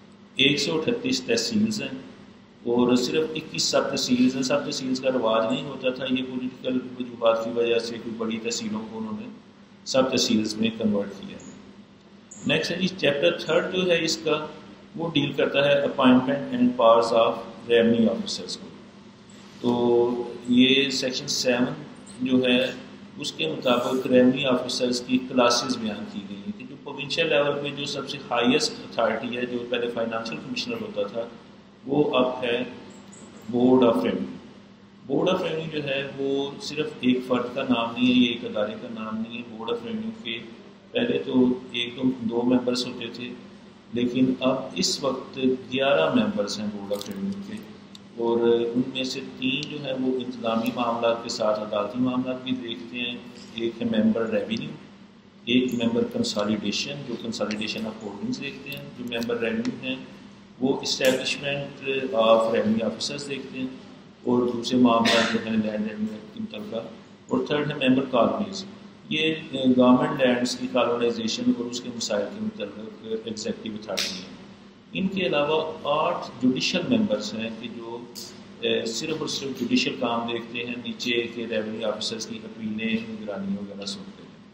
138 تحصیلز ہیں اور صرف 21 سب تحصیلز ہیں. سب تحصیلز کا رواج نہیں ہوتا تھا، یہ پولیٹیکل وجوہات کی وجہ سے کوئی بڑی تحصیلوں کو انہوں نے سب تحصیلز میں کنورٹ کیا. نیکسٹ ہے جی چیپٹر 3 جو ہے اس کا وہ ڈیل کرتا ہے appointment and powers of revenue officers کو. تو یہ سیکشن 7 جو ہے اس کے مطابق ریونیو آفیسرز کی کلاسز بیان کی گئی ہیں کہ جو پروونشل لیول پہ جو سب سے ہائیسٹ اتھارٹی ہے، جو پہلے فائنانشیل کمشنر ہوتا تھا، وہ اب ہے board of revenue. Board of revenue جو ہے وہ صرف ایک فرد کا نام نہیں ہے، یہ ایک ادارے کا نام نہیں ہے. بورڈ آف ریونیو کے پہلے تو 2 ممبرس ہوتے تھے، لیکن اب اس وقت 11 ممبرس ہیں بورڈ آف ریونیو کے. اور ان میں سے 3 جو ہیں وہ انتظامی معاملات کے ساتھ عدالتی معاملات بھی دیکھتے ہیں. ایک ہے ممبر ریونیو، ایک ممبر کنسالیڈیشن جو کنسالیڈیشن آف ہولڈنگز دیکھتے ہیں. جو ممبر ریونیو ہیں وہ اسٹیبلشمنٹ آف ریونیو آفیسرز دیکھتے ہیں اور دوسرے معاملات جو ہیں لینڈ ریونیو ایکٹ کے متعلقہ. اور 3rd ہے ممبر کالونیز. یہ گورنمنٹ لینڈس کی کالونائزیشن اور اس کے مسائل کے متعلق ایگزیکٹو اتھارٹی ہے. ان کے علاوہ 8 جوڈیشل ممبرس ہیں کہ جو صرف اور صرف جوڈیشل کام دیکھتے ہیں، نیچے کے ریونیو آفیسرز کی اپیلیں، نگرانی وغیرہ سنتے ہیں.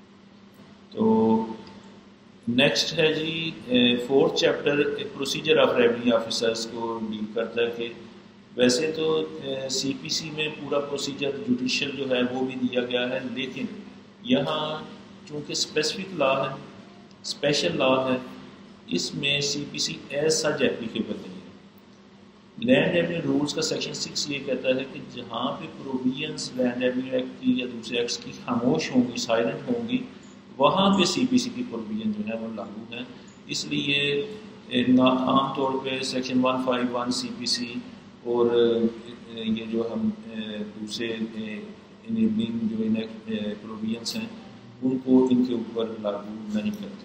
تو نیکسٹ ہے جی 4تھ chapter procedure of revenue officers کو ڈیل کرتا ہے. کہ ویسے تو سی پی سی میں پورا پروسیجر جوڈیشل جو ہے وہ بھی دیا گیا ہے، لیکن یہاں چونکہ اسپیسیفک لا ہے، اسپیشل لا ہے، اس میں سی پی سی ایز سچ ایپلیکیبل نہیں ہے. لینڈ ریونیو رولز کا سیکشن 6 یہ کہتا ہے کہ جہاں پہ پروویژنس لینڈ ریونیو ایکٹ کی یا دوسرے ایکٹس کی خاموش ہوں گی، سائلنٹ ہوں گی، وہاں پہ سی پی سی کی پروویژن جو ہے وہ لاگو ہیں. اس لیے عام طور پہ سیکشن 151 سی پی سی اور یہ جو ہم دوسرے انیبلنگ جو پروویژنس ہیں ان کو ان کے اوپر لاگو نہیں کرتے.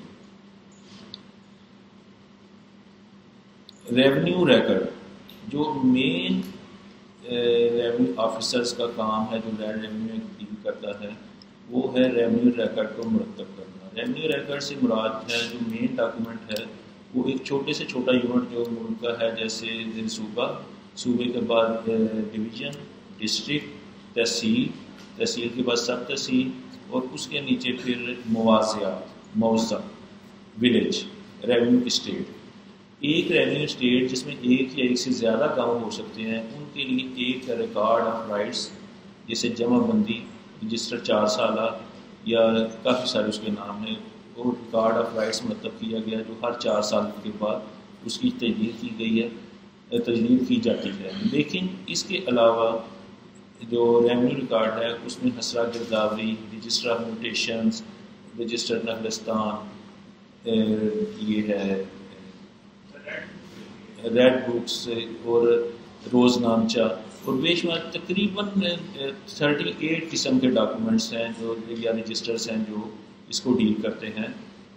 ریونیو ریکارڈ جو مین ریونیو آفیسرز کا کام ہے، جو لینڈ ریونیو ڈیل کرتا ہے، وہ ہے ریونیو ریکارڈ کو مرتب کرنا. ریونیو ریکارڈ سے مراد ہے جو مین ڈاکومنٹ ہے وہ ایک چھوٹے سے چھوٹا یونٹ جو ملک کا ہے، جیسے صوبے کے بعد ڈویژن، ڈسٹرکٹ، تحصیل کے بعد سب تحصیل اور اس کے نیچے پھر موضع، ولیج، ریونیو اسٹیٹ. ایک ریونیو اسٹیٹ جس میں ایک یا ایک سے زیادہ گاؤں ہو سکتے ہیں، ان کے لیے ایک ریکارڈ آف رائٹس جیسے جمع بندی، رجسٹر 4 سالہ یا کافی سارے اس کے نام ہیں، اور ریکارڈ آف رائٹس مرتب کیا گیا جو ہر 4 سال کے بعد اس کی تجدید کی جاتی ہے. لیکن اس کے علاوہ جو ریونیو ریکارڈ ہے اس میں حسرہ گرداوری، رجسٹر آف میوٹیشنز، رجسٹر نخلستان، یہ ہے ریڈ بکس اور روز نامچہ اور بے شمار تقریباً 38 قسم کے ڈاکومنٹس ہیں جو یا رجسٹرس ہیں جو اس کو ڈیل کرتے ہیں.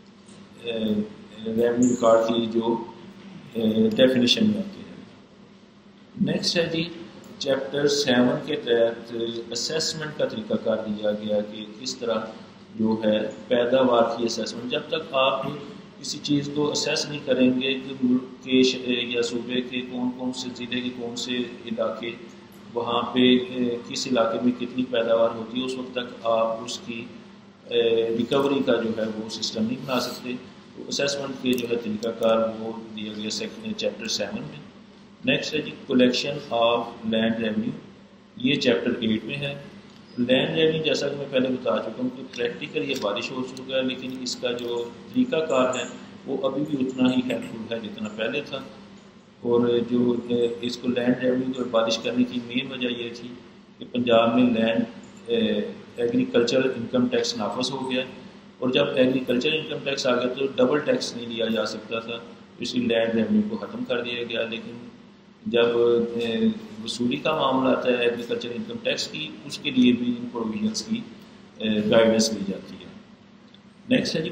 ریونیو ریکارڈ کی جو ڈیفینیشن میں آتی ہے. نیکسٹ ہے جی چیپٹر 7 کے تحت اسیسمنٹ کا طریقہ کار دیا گیا کہ کس طرح جو ہے پیداوار کی اسیسمنٹ. جب تک آپ کسی چیز کو اسیس نہیں کریں گے کہ ملک کے یا صوبے کے کون سے ضلع کے کون سے علاقے، وہاں پہ کس علاقے میں کتنی پیداوار ہوتی ہے، اس وقت تک آپ اس کی ریکوری کا جو ہے وہ سسٹم نہیں بنا سکتے. تو اسیسمنٹ کے جو ہے طریقہ کار وہ دیا گیا چیپٹر 7 میں. نیکسٹ ہے جی کلیکشن آف لینڈ ریونیو، یہ چیپٹر 8 میں ہے. لینڈ ریونیو جیسا کہ میں پہلے بتا چکا ہوں کہ پریکٹیکل یہ بارش ہو چکا ہے، لیکن اس کا جو طریقہ کار ہے وہ ابھی بھی اتنا ہی ہیلپ فل ہے جتنا پہلے تھا. اور جو اس کو لینڈ ریونیو کو بارش کرنے کی مین وجہ یہ تھی کہ پنجاب میں لینڈ ایگریکلچرل انکم ٹیکس نافذ ہو گیا، اور جب ایگریکلچر انکم ٹیکس آ گیا تو ڈبل ٹیکس نہیں لیا جا سکتا تھا، اس لیے لینڈ ریونیو کو ختم کر دیا گیا. لیکن جب وصولی کا معاملہ آتا ہے ایگریکلچر انکم ٹیکس کی، اس کے لیے بھی ان پروویژنس کی گائیڈنس لی جاتی ہے. نیکسٹ ہے جی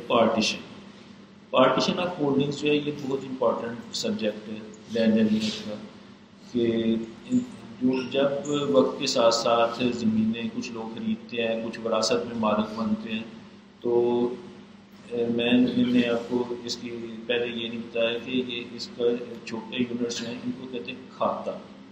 پارٹیشن آف ہولڈنگس جو ہے یہ بہت امپورٹنٹ سبجیکٹ ہے لینڈ ریونیو کا، کہ جو جب وقت کے ساتھ ساتھ زمینیں کچھ لوگ خریدتے ہیں، کچھ وراثت میں مالک بنتے ہیں، تو میں نے آپ کو اس کی پہلے یہ نہیں بتایا کہ یہ اس کا چھوٹے یونٹس ہیں، ان کو کہتے ہیں کھاتا.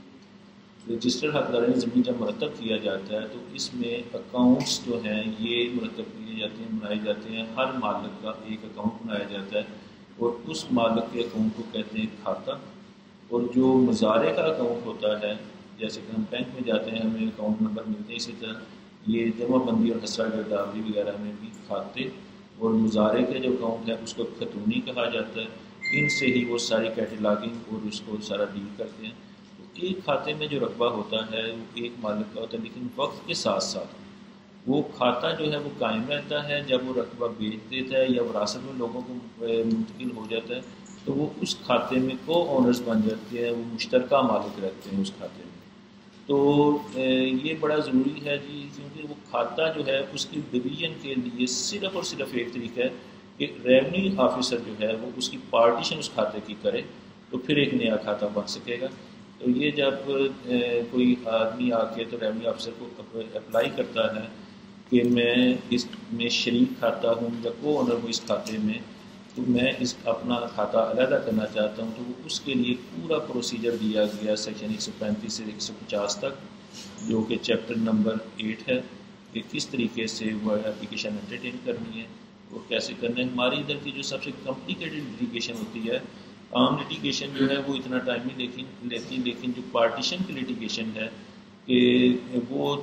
رجسٹرڈ حقداران زمین جب مرتب کیا جاتا ہے تو اس میں اکاؤنٹس جو ہیں یہ مرتب کیے جاتے ہیں، بنائے جاتے ہیں. ہر مالک کا ایک اکاؤنٹ بنایا جاتا ہے اور اس مالک کے اکاؤنٹ کو کہتے ہیں کھاتا. اور جو مزارع کا اکاؤنٹ ہوتا ہے، جیسے کہ ہم بینک میں جاتے ہیں ہمیں اکاؤنٹ نمبر ملتے ہیں، اسی طرح یہ جمع بندی اور حصہ گرداوری وغیرہ میں بھی کھاتے اور مزارع کا جو اکاؤنٹ ہے اس کو خطونی کہا جاتا ہے. ان سے ہی وہ ساری کیٹلاگنگ اور اس کو سارا ڈیل کرتے ہیں. تو ایک کھاتے میں جو رقبہ ہوتا ہے وہ ایک مالک کا ہوتا ہے، لیکن وقت کے ساتھ ساتھ وہ کھاتا جو ہے وہ قائم رہتا ہے. جب وہ رقبہ بیچ دیتا ہے یا وراثت میں لوگوں کو منتقل ہو جاتا ہے تو وہ اس کھاتے میں کو آنرز بن جاتے ہیں، وہ مشترکہ مالک رہتے ہیں اس کھاتے میں. تو یہ بڑا ضروری ہے جی، کیونکہ وہ کھاتا جو ہے اس کی ڈویژن کے لیے صرف اور صرف ایک طریقہ ہے کہ ریونیو آفیسر جو ہے وہ اس کی پارٹیشن اس کھاتے کی کرے تو پھر ایک نیا کھاتا بن سکے گا. تو یہ جب کوئی آدمی آ کے تو ریونیو آفیسر کو اپلائی کرتا ہے کہ میں اس میں شریک کھاتا ہوں یا کو آنر ہوں اس کھاتے میں، تو میں اس اپنا کھاتا علیحدہ کرنا چاہتا ہوں، تو اس کے لیے پورا پروسیجر دیا گیا سیکشن 135 سے 150 تک، جو کہ چیپٹر نمبر 8 ہے، کہ کس طریقے سے وہ اپلیکیشن انٹرٹین کرنی ہے اور کیسے کرنا ہے. ہماری ادھر کی جو سب سے کمپلیکیٹڈ لیٹیگیشن ہوتی ہے، عام لیٹیگیشن جو ہے وہ اتنا ٹائم نہیں لیتی، لیکن جو پارٹیشن کی لیٹیگیشن ہے کہ وہ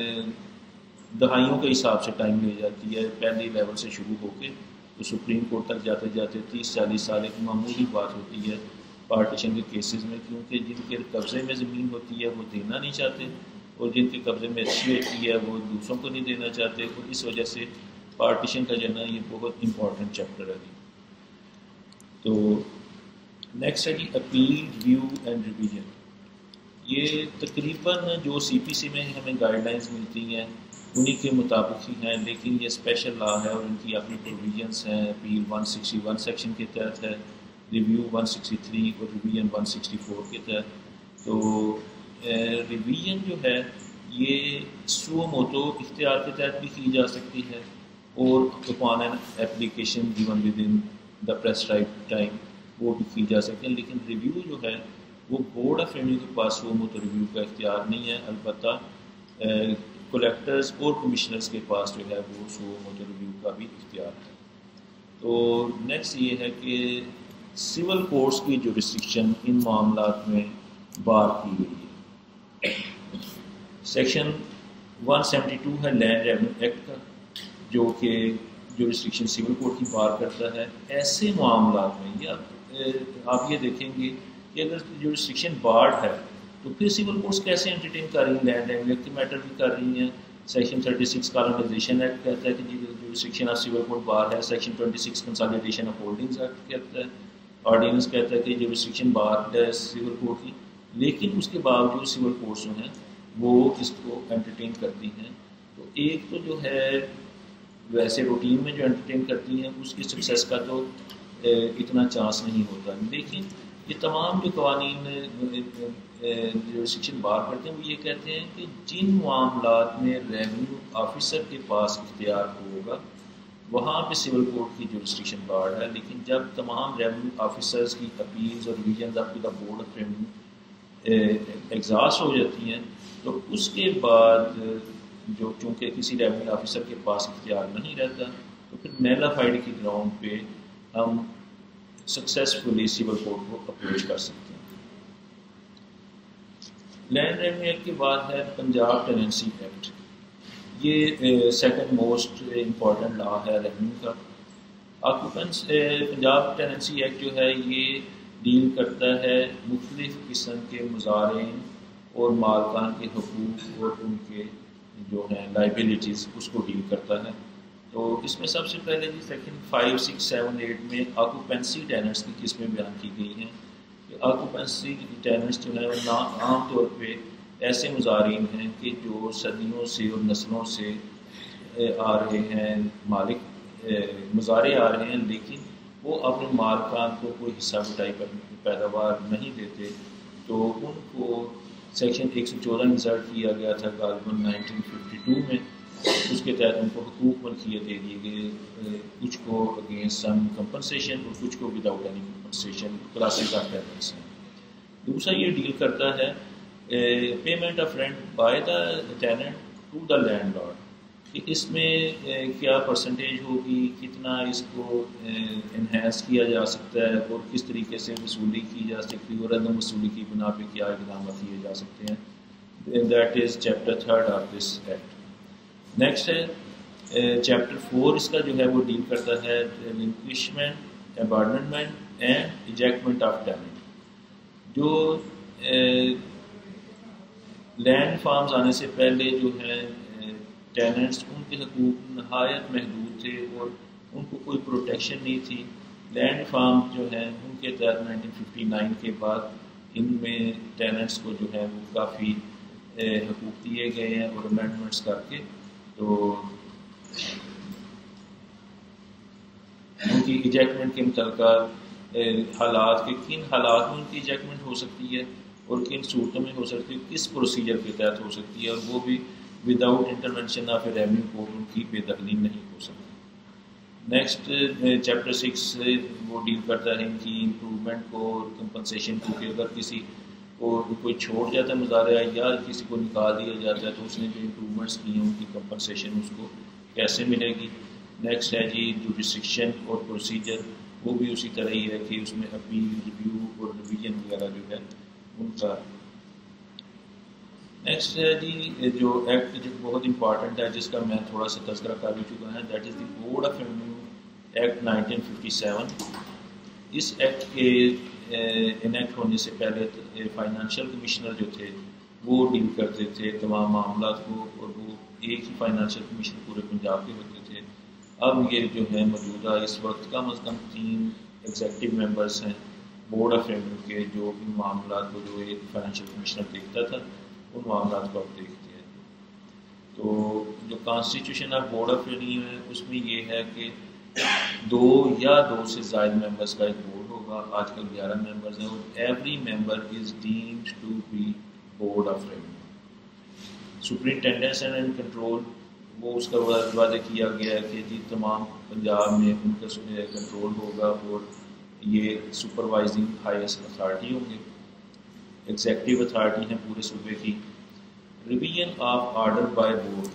دہائیوں کے حساب سے ٹائم لے جاتی ہے. پہلے لیول سے شروع ہو کے تو سپریم کورٹ تک جاتے جاتے 30-40 سال ایک معمولی بات ہوتی ہے پارٹیشن کے کیسز میں، کیونکہ جن کے قبضے میں زمین ہوتی ہے وہ دینا نہیں چاہتے اور جن کے قبضے میں اچھی ہوتی ہے وہ دوسروں کو نہیں دینا چاہتے، اور اس وجہ سے پارٹیشن کا جو ہے نا یہ بہت امپورٹنٹ چیپٹر ہے. تو نیکسٹ ہے جی اپیل، ریویو اینڈ ریویژن. یہ تقریباً جو سی پی سی میں ہمیں گائیڈ لائنس ملتی ہیں انہی کے مطابق ہی ہیں، لیکن یہ اسپیشل لا ہے اور ان کی اپنی پروویژنس ہیں. اپیل 161 سیکشن کے تحت ہے، ریویو 163 اور ریویژن 164 کے تحت. تو ریویژن جو ہے یہ سو موٹو اختیار کے تحت بھی کی جا سکتی ہے اور upon an application given within the prescribed time وہ بھی کی جا سکتی ہے. لیکن ریویو جو ہے وہ بورڈ آف ریونیو کے پاس سو موٹو ریویو کا اختیار نہیں ہے، البتہ کلیکٹرز اور کمشنرز کے پاس جو ہے وہ سو موٹو ریویو کا بھی اختیار ہے. تو نیکسٹ یہ ہے کہ سول کورٹس کی جو ریسٹرکشن ان معاملات میں بار کی گئی ہے. سیکشن 172 ہے لینڈ ریونیو ایکٹ کا، جو کہ جو ریسٹرکشن سول کورٹ کی بار کرتا ہے. ایسے معاملات میں یا آپ یہ دیکھیں گے کہ اگر جو ریسٹرکشن بارڈ ہے تو پھر سول کورٹس کیسے انٹرٹین کر رہی ہیں، لینڈ ریونیو ایکٹ کے میٹر بھی کر رہی ہیں. سیکشن 36 کالونائزیشن ایکٹ کہتا ہے کہ جو restriction of civil court bar ہے. Section 26 consolidation of holdings act کہتا ہے، آرڈیننس کہتا ہے کہ جو ریسٹرکشن بار ہے سول کورٹ کی، لیکن اس کے باوجود سول کورٹس جو ہیں وہ اس کو انٹرٹین کرتی ہیں. تو ایک تو جو ہے ویسے روٹین میں جو انٹرٹین کرتی ہیں اس کی سکسیس کا تو اتنا چانس نہیں ہوتا، لیکن یہ تمام جو قوانین جو ریسٹرکشن بار کرتے ہیں وہ یہ کہتے ہیں کہ جن معاملات میں ریونیو آفیسر کے پاس اختیار ہوگا وہاں پہ سول کورٹ کی جو ریسٹرکشن بار ہے. لیکن جب تمام ریونیو آفیسرز کی اپیلز اور ریویژنز آپ کا بورڈ آف ریونیو ایگزاسٹ ہو جاتی ہیں تو اس کے بعد جو چونکہ کسی ریونیو آفیسر کے پاس اختیار نہیں رہتا تو پھر نیلا فائڈ کی گراؤنڈ پہ ہم سکسیسفلی سول کورٹ کو اپروچ کر سکتے ہیں. لینڈ ریونیو ایکٹ کے بعد ہے پنجاب ٹیننسی ایکٹ. یہ سیکنڈ موسٹ امپورٹنٹ لا ہے ریونیو کا. آکوپنس پنجاب ٹیننسی ایکٹ جو ہے یہ ڈیل کرتا ہے مختلف قسم کے مزارعین اور مالکان کے حقوق اور ان کے جو ہیں لائبلٹیز اس کو ڈیل کرتا ہے. تو اس میں سب سے پہلے جی سیکشن 5, 6, 7, 8 میں آکوپنسی ٹیننٹس کی قسمیں بیان کی گئی ہیں کہ آکوپنسی ٹیننٹس جو ہے وہ عام طور پہ ایسے مزارعین ہیں کہ جو صدیوں سے اور نسلوں سے آ رہے ہیں مالک مزارع آ رہے ہیں، لیکن وہ اپنے مالکان کو کوئی حصہ بٹائی پر پیداوار نہیں دیتے. تو ان کو سیکشن 114 انسرٹ کیا گیا تھا غالباً 1952 میں. اس کے تحت ان کو حقوق ملکیت دے دیے گئے، کچھ کو اگینسٹ سم کمپنسیشن اور کچھ کو without any compensation classes of tenants ہیں. دوسرا یہ ڈیل کرتا ہے payment of rent by the tenant to the landlord, کہ اس میں کیا پرسنٹیج ہوگی، کتنا اس کو انہینس کیا جا سکتا ہے اور کس طریقے سے وصولی کی جا سکتی ہے اور عدم وصولی کی بنا پہ کیا اقدامات کیے جا سکتے ہیں. That is chapter 3 of this act. Next ہے چیپٹر 4. اس کا جو ہے وہ ڈیل کرتا ہے relinquishment, abandonment and ejectment of tenant. جو لینڈ فارمز آنے سے پہلے جو ہے ٹیننٹس ان کے حقوق نہایت محدود تھے اور ان کو کوئی پروٹیکشن نہیں تھی. لینڈ فارم جو ہیں ان کے تحت 1959 کے بعد ان میں ٹیننٹس کو جو ہے وہ کافی حقوق دیے گئے ہیں اور امینڈمنٹس کر کے. تو ان کی ایجیکٹمنٹ کے متعلقہ حالات کے کن حالات میں ان کی ایجیکٹمنٹ ہو سکتی ہے اور کن صورتوں میں ہو سکتی ہے، کس پروسیجر کے تحت ہو سکتی ہے، اور وہ بھی without intervention of revenue court ان کی بے دخلی نہیں ہو سکتی. نیکسٹ چیپٹر 6 وہ ڈیل کرتا ہے ان کی امپروومنٹ کو اور کمپنسیشن کو، کہ اگر کسی کو کوئی چھوڑ جاتا ہے مزارع یا کسی کو نکال دیا جاتا ہے تو اس نے جو امپروومنٹس کی ہیں ان کی کمپنسیشن اس کو کیسے ملے گی. نیکسٹ ہے جی جوڈسڈکشن اور پروسیجر، وہ بھی اسی طرح ہی ہے کہ اس میں اپیل، ریویو اور ریویژن وغیرہ جو ہے ان کا. نیکسٹ ہے جی جو ایکٹ جو بہت امپارٹنٹ ہے جس کا میں تھوڑا سا تذکرہ کر بھی چکا ہے، that is the board of revenue act 1957. اس ایکٹ کے انیکٹ ہونے سے پہلے فائنانشیل کمشنر جو تھے وہ ڈیل کرتے تھے تمام معاملات کو، اور وہ ایک ہی فائنانشیل کمشنر پورے پنجاب کے ہوتے تھے. اب یہ جو ہے موجودہ اس وقت کم از کم 3 ایگزیکٹو ممبرس ہیں بورڈ آف ریونیو کے، جو ان معاملات کو جو ایک فائنینشیل کمشنر دیکھتا تھا ان معاملات کو اب دیکھتے ہیں. تو جو constitution of board of revenue ہے اس میں یہ ہے کہ 2 یا 2 سے زائد ممبرس کا ایک بورڈ ہوگا. آج کل 11 ممبرز ہیں اور every member is deemed to be board of revenue. Superintendence and control وہ اس کا وعدہ کیا گیا ہے کہ جی تمام پنجاب میں ان کا کنٹرول ہوگا اور یہ سپروائزنگ ہائیسٹ اتھارٹی ہوں گے، ایگزیکٹو اتھارٹی ہیں پورے صوبے کی. Revision of order by board,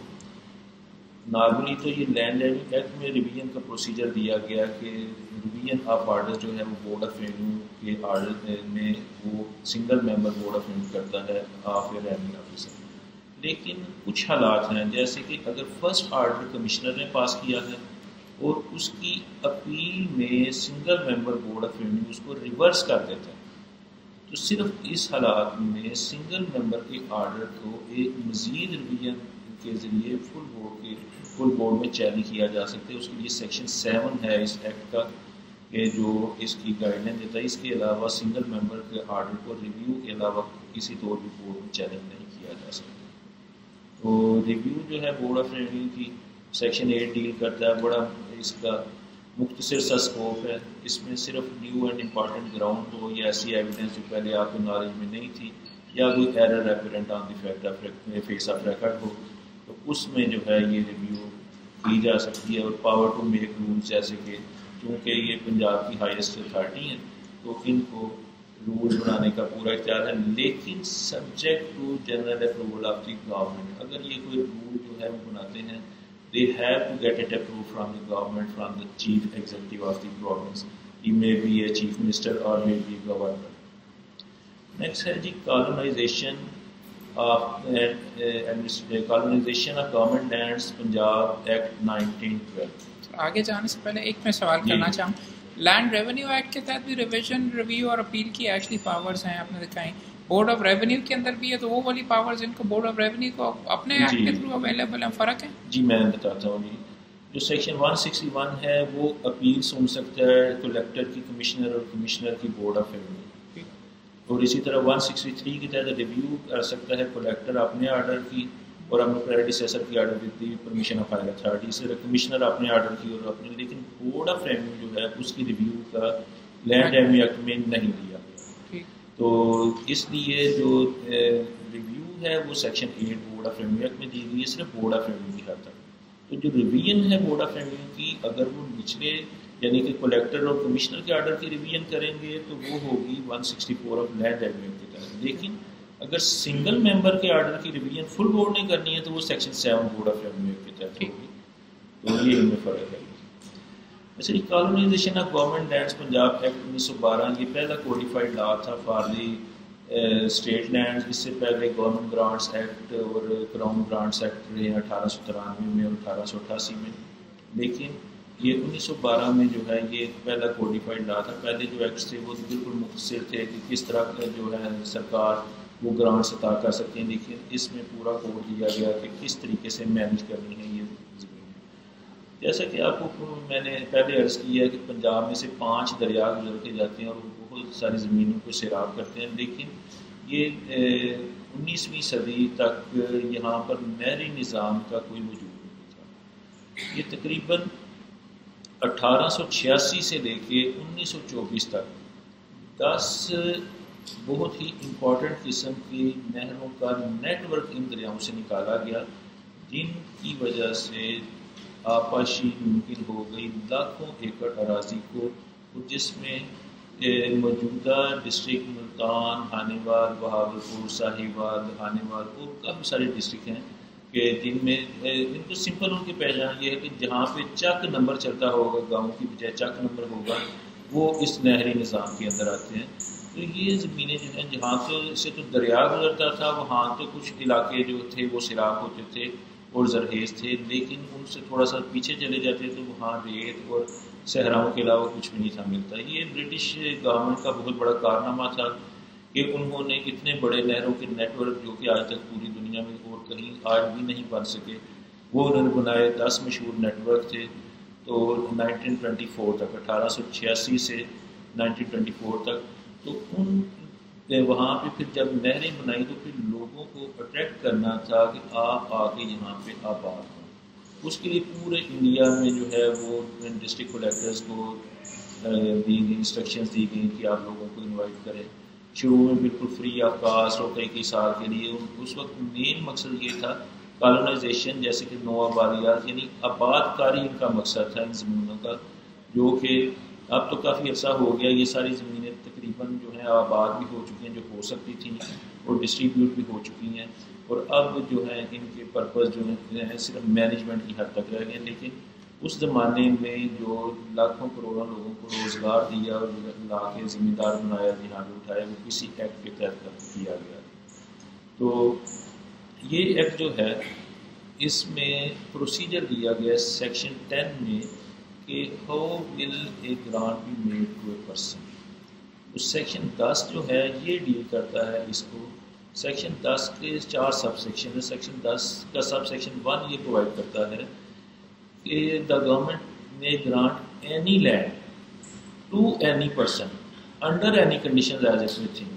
normally تو یہ لینڈ لینڈنگ ایکٹ میں ریویژن کا پروسیجر دیا گیا کہ ریویژن آف آرڈر جو ہے وہ بورڈ آف ریونیو کے آرڈر میں وہ single member board of revenue کرتا ہے آف اے ریونیو آفیسر. لیکن کچھ حالات ہیں جیسے کہ اگر فرسٹ آرڈر کمشنر نے پاس کیا ہے اور اس کی اپیل میں single member board of revenue اس کو ریورس کر دیتا ہے، تو صرف اس حالات میں سنگل ممبر کے آرڈر کو ایک مزید ریویژن کے ذریعے فل بورڈ میں چیلنج کیا جا سکتا ہے. اس کے لیے سیکشن 7 ہے اس ایکٹ کا کہ جو اس کی گائیڈ لائن دیتا ہے. اس کے علاوہ سنگل ممبر کے آرڈر کو ریویو کے علاوہ کسی طور بھی بورڈ میں چیلنج نہیں کیا جا سکتا. تو ریویو جو ہے بورڈ آف ریونیو کی سیکشن 8 ڈیل کرتا ہے. بڑا اس کا مختصر سا اسکوپ ہے. اس میں صرف نیو اینڈ امپارٹنٹ گراؤنڈ ہو یا ایسی ایویڈنس جو پہلے آپ کو نالج میں نہیں تھی یا کوئی error apparent on the fact of face of record ہو تو اس میں جو ہے یہ ریویو کی جا سکتی ہے. اور پاور ٹو میک رولز، جیسے کہ چونکہ یہ پنجاب کی ہائیسٹ اتھارٹی ہیں تو ان کو رول بنانے کا پورا اختیار ہے، لیکن subject to general approval of the government. اگر یہ کوئی رول جو ہے وہ بناتے ہیں they have to get it approved from the government, from the chief executive of the province. He may be a chief minister or may be a governor. Next ہے جی colonization Colonization of Government Lands Punjab Act 1912. آگے جانے سے پہلے ایک میں سوال کرنا چاہوں، لینڈ ریونیو ایکٹ کے تحت بھی ریویژن، ریویو اور اپیل کی ایکچولی پاورز ہیں، آپ نے دکھائیں. بورڈ آف ریونیو کے اندر بھی ہے، تو وہ والی پاورز ان کو بورڈ آف ریونیو کو اپنے ایکٹ کے تھرو اویلیبل ہیں، فرق ہے؟ جی میں بتاتا ہوں. جی جو سیکشن 161 ہے وہ اپیل سن سکتا ہے کلیکٹر کی، کمشنر اور کمشنر کی بورڈ آف ریونیو، اور اسی طرح 163 کے تحت ریویو کر سکتا ہے کلیکٹر اپنے آرڈر کی اور اپنے پریڈیسیسر کی order with the permission of higher authority, اس طرح کمشنر اپنے آرڈر کی اور اپنے، لیکن بورڈ آف ریونیو جو ہے اس کی ریویو کا لینڈ ریونیو ایکٹ میں نہیں دیا گیا. تو اس لیے جو ریویو ہے وہ section 8 board of revenue act میں دی گئی ہے، صرف بورڈ آف ریونیو کی حد تک. تو جو ریویژن ہے بورڈ آف ریونیو کی، اگر وہ نچلے یعنی کہ کلیکٹر اور کمشنر کے آرڈر کی ریویژن کریں گے تو وہ ہوگی 164 آف لینڈ ریونیو کے تحت. لیکن اگر سنگل ممبر کے آرڈر کی ریویژن فل بورڈ نے کرنی ہے تو وہ سیکشن 7 بورڈ آف ریونیو کے تحت ہوگی. تو یہ ان میں فرق ہے. ویسے colonization of government lands Punjab act 1912 یہ پہلا کوڈیفائڈ لا تھا فار دی اسٹیٹ لینڈ. اس سے پہلے گورنمنٹ گرانٹس ایکٹ اور کراؤن گرانٹس ایکٹ رہے 1893 میں اور 1888 میں، لیکن یہ 1912 میں جو ہے یہ پہلا کوڈیفائڈ لا تھا. پہلے جو ایکٹس تھے وہ بالکل مختصر تھے کہ کس طرح کا جو ہے سرکار وہ گرانٹس عطا کر سکتے ہیں، لیکن اس میں پورا کوڈ دیا گیا کہ کس طریقے سے مینیج کرنی ہے یہ زمین. جیسا کہ آپ کو میں نے پہلے عرض کیا ہے کہ پنجاب میں سے 5 دریا گزر کے جاتے ہیں اور بہت ساری زمینوں کو سیراب کرتے ہیں، لیکن یہ 19ویں صدی تک یہاں پر نہری نظام کا کوئی وجود نہیں تھا. یہ تقریباً 1886 سے لے کے 1924 تک 10 بہت ہی امپورٹنٹ قسم کی نہروں کا نیٹ ورک ان دریاؤں سے نکالا گیا، جن کی وجہ سے آبپاشی ممکن ہو گئی لاکھوں ایکڑ اراضی کو، جس میں موجودہ ڈسٹرکٹ ملتان، ہانیوال، بہاولپور، ساہیوال، ہانیوال اور کافی سارے ڈسٹرکٹ ہیں کہ جن میں ان کو سمپل ان کی پہچان یہ ہے کہ جہاں پہ چک نمبر چلتا ہوگا، گاؤں کی بجائے چک نمبر ہوگا، وہ اس نہری نظام کے اندر آتے ہیں. تو یہ زمینیں جو ہیں جہاں سے تو دریا گزرتا تھا وہاں تو کچھ علاقے جو تھے وہ سیراب ہوتے تھے اور زرخیز تھے، لیکن ان سے تھوڑا سا پیچھے چلے جاتے تو وہاں ریت اور صحراؤں کے علاوہ کچھ بھی نہیں تھا ملتا. یہ برٹش گورنمنٹ کا بہت بڑا کارنامہ تھا کہ انہوں نے اتنے بڑے نہروں کے نیٹ ورک جو کہ آج تک پوری دنیا میں اور کہیں آج بھی نہیں بن سکے، وہ انہوں نے بنائے. 10 مشہور نیٹ ورک تھے. تو 1924 تک، 1886 سے 1924 تک، تو ان وہاں پہ پھر جب نہریں بنائی تو پھر لوگوں کو اٹریکٹ کرنا تھا کہ آپ آ کے یہاں پہ آباد ہوں. اس کے لیے پورے انڈیا میں جو ہے وہ ڈسٹرکٹ کلیکٹرز کو دی گئی انسٹرکشنز دی گئی کہ آپ لوگوں کو انوائٹ کریں. شروع میں بالکل فری آف کاسٹ اور کئی سال کے لیے. اس وقت مین مقصد یہ تھا کالونائزیشن، جیسے کہ نو آبادیات یعنی آباد کاری ان کا مقصد تھا ان زمینوں کا، جو کہ اب تو کافی عرصہ ہو گیا. یہ ساری زمینیں تقریباً جو ہیں آباد بھی ہو چکی ہیں جو ہو سکتی تھیں، اور ڈسٹریبیوٹ بھی ہو چکی ہیں، اور اب جو ہے ان کے پرپز جو ہیں صرف مینجمنٹ کی حد تک رہ گئے. لیکن اس زمانے میں جو لاکھوں کروڑوں لوگوں کو روزگار دیا اور لا کے ذمہ دار بنایا، یہاں پہ اٹھایا، وہ کسی ایکٹ کے تحت کیا گیا. تو یہ ایکٹ جو ہے اس میں پروسیجر دیا گیا سیکشن 10 میں کہ how will a grant be made to a person. اس سیکشن 10 جو ہے یہ ڈیل کرتا ہے اس کو. سیکشن 10 کے 4 سب سیکشن ہے. سیکشن 10 کا سب سیکشن 1 یہ پرووائڈ کرتا ہے کہ the government may grant any land to any person under any condition as a thing.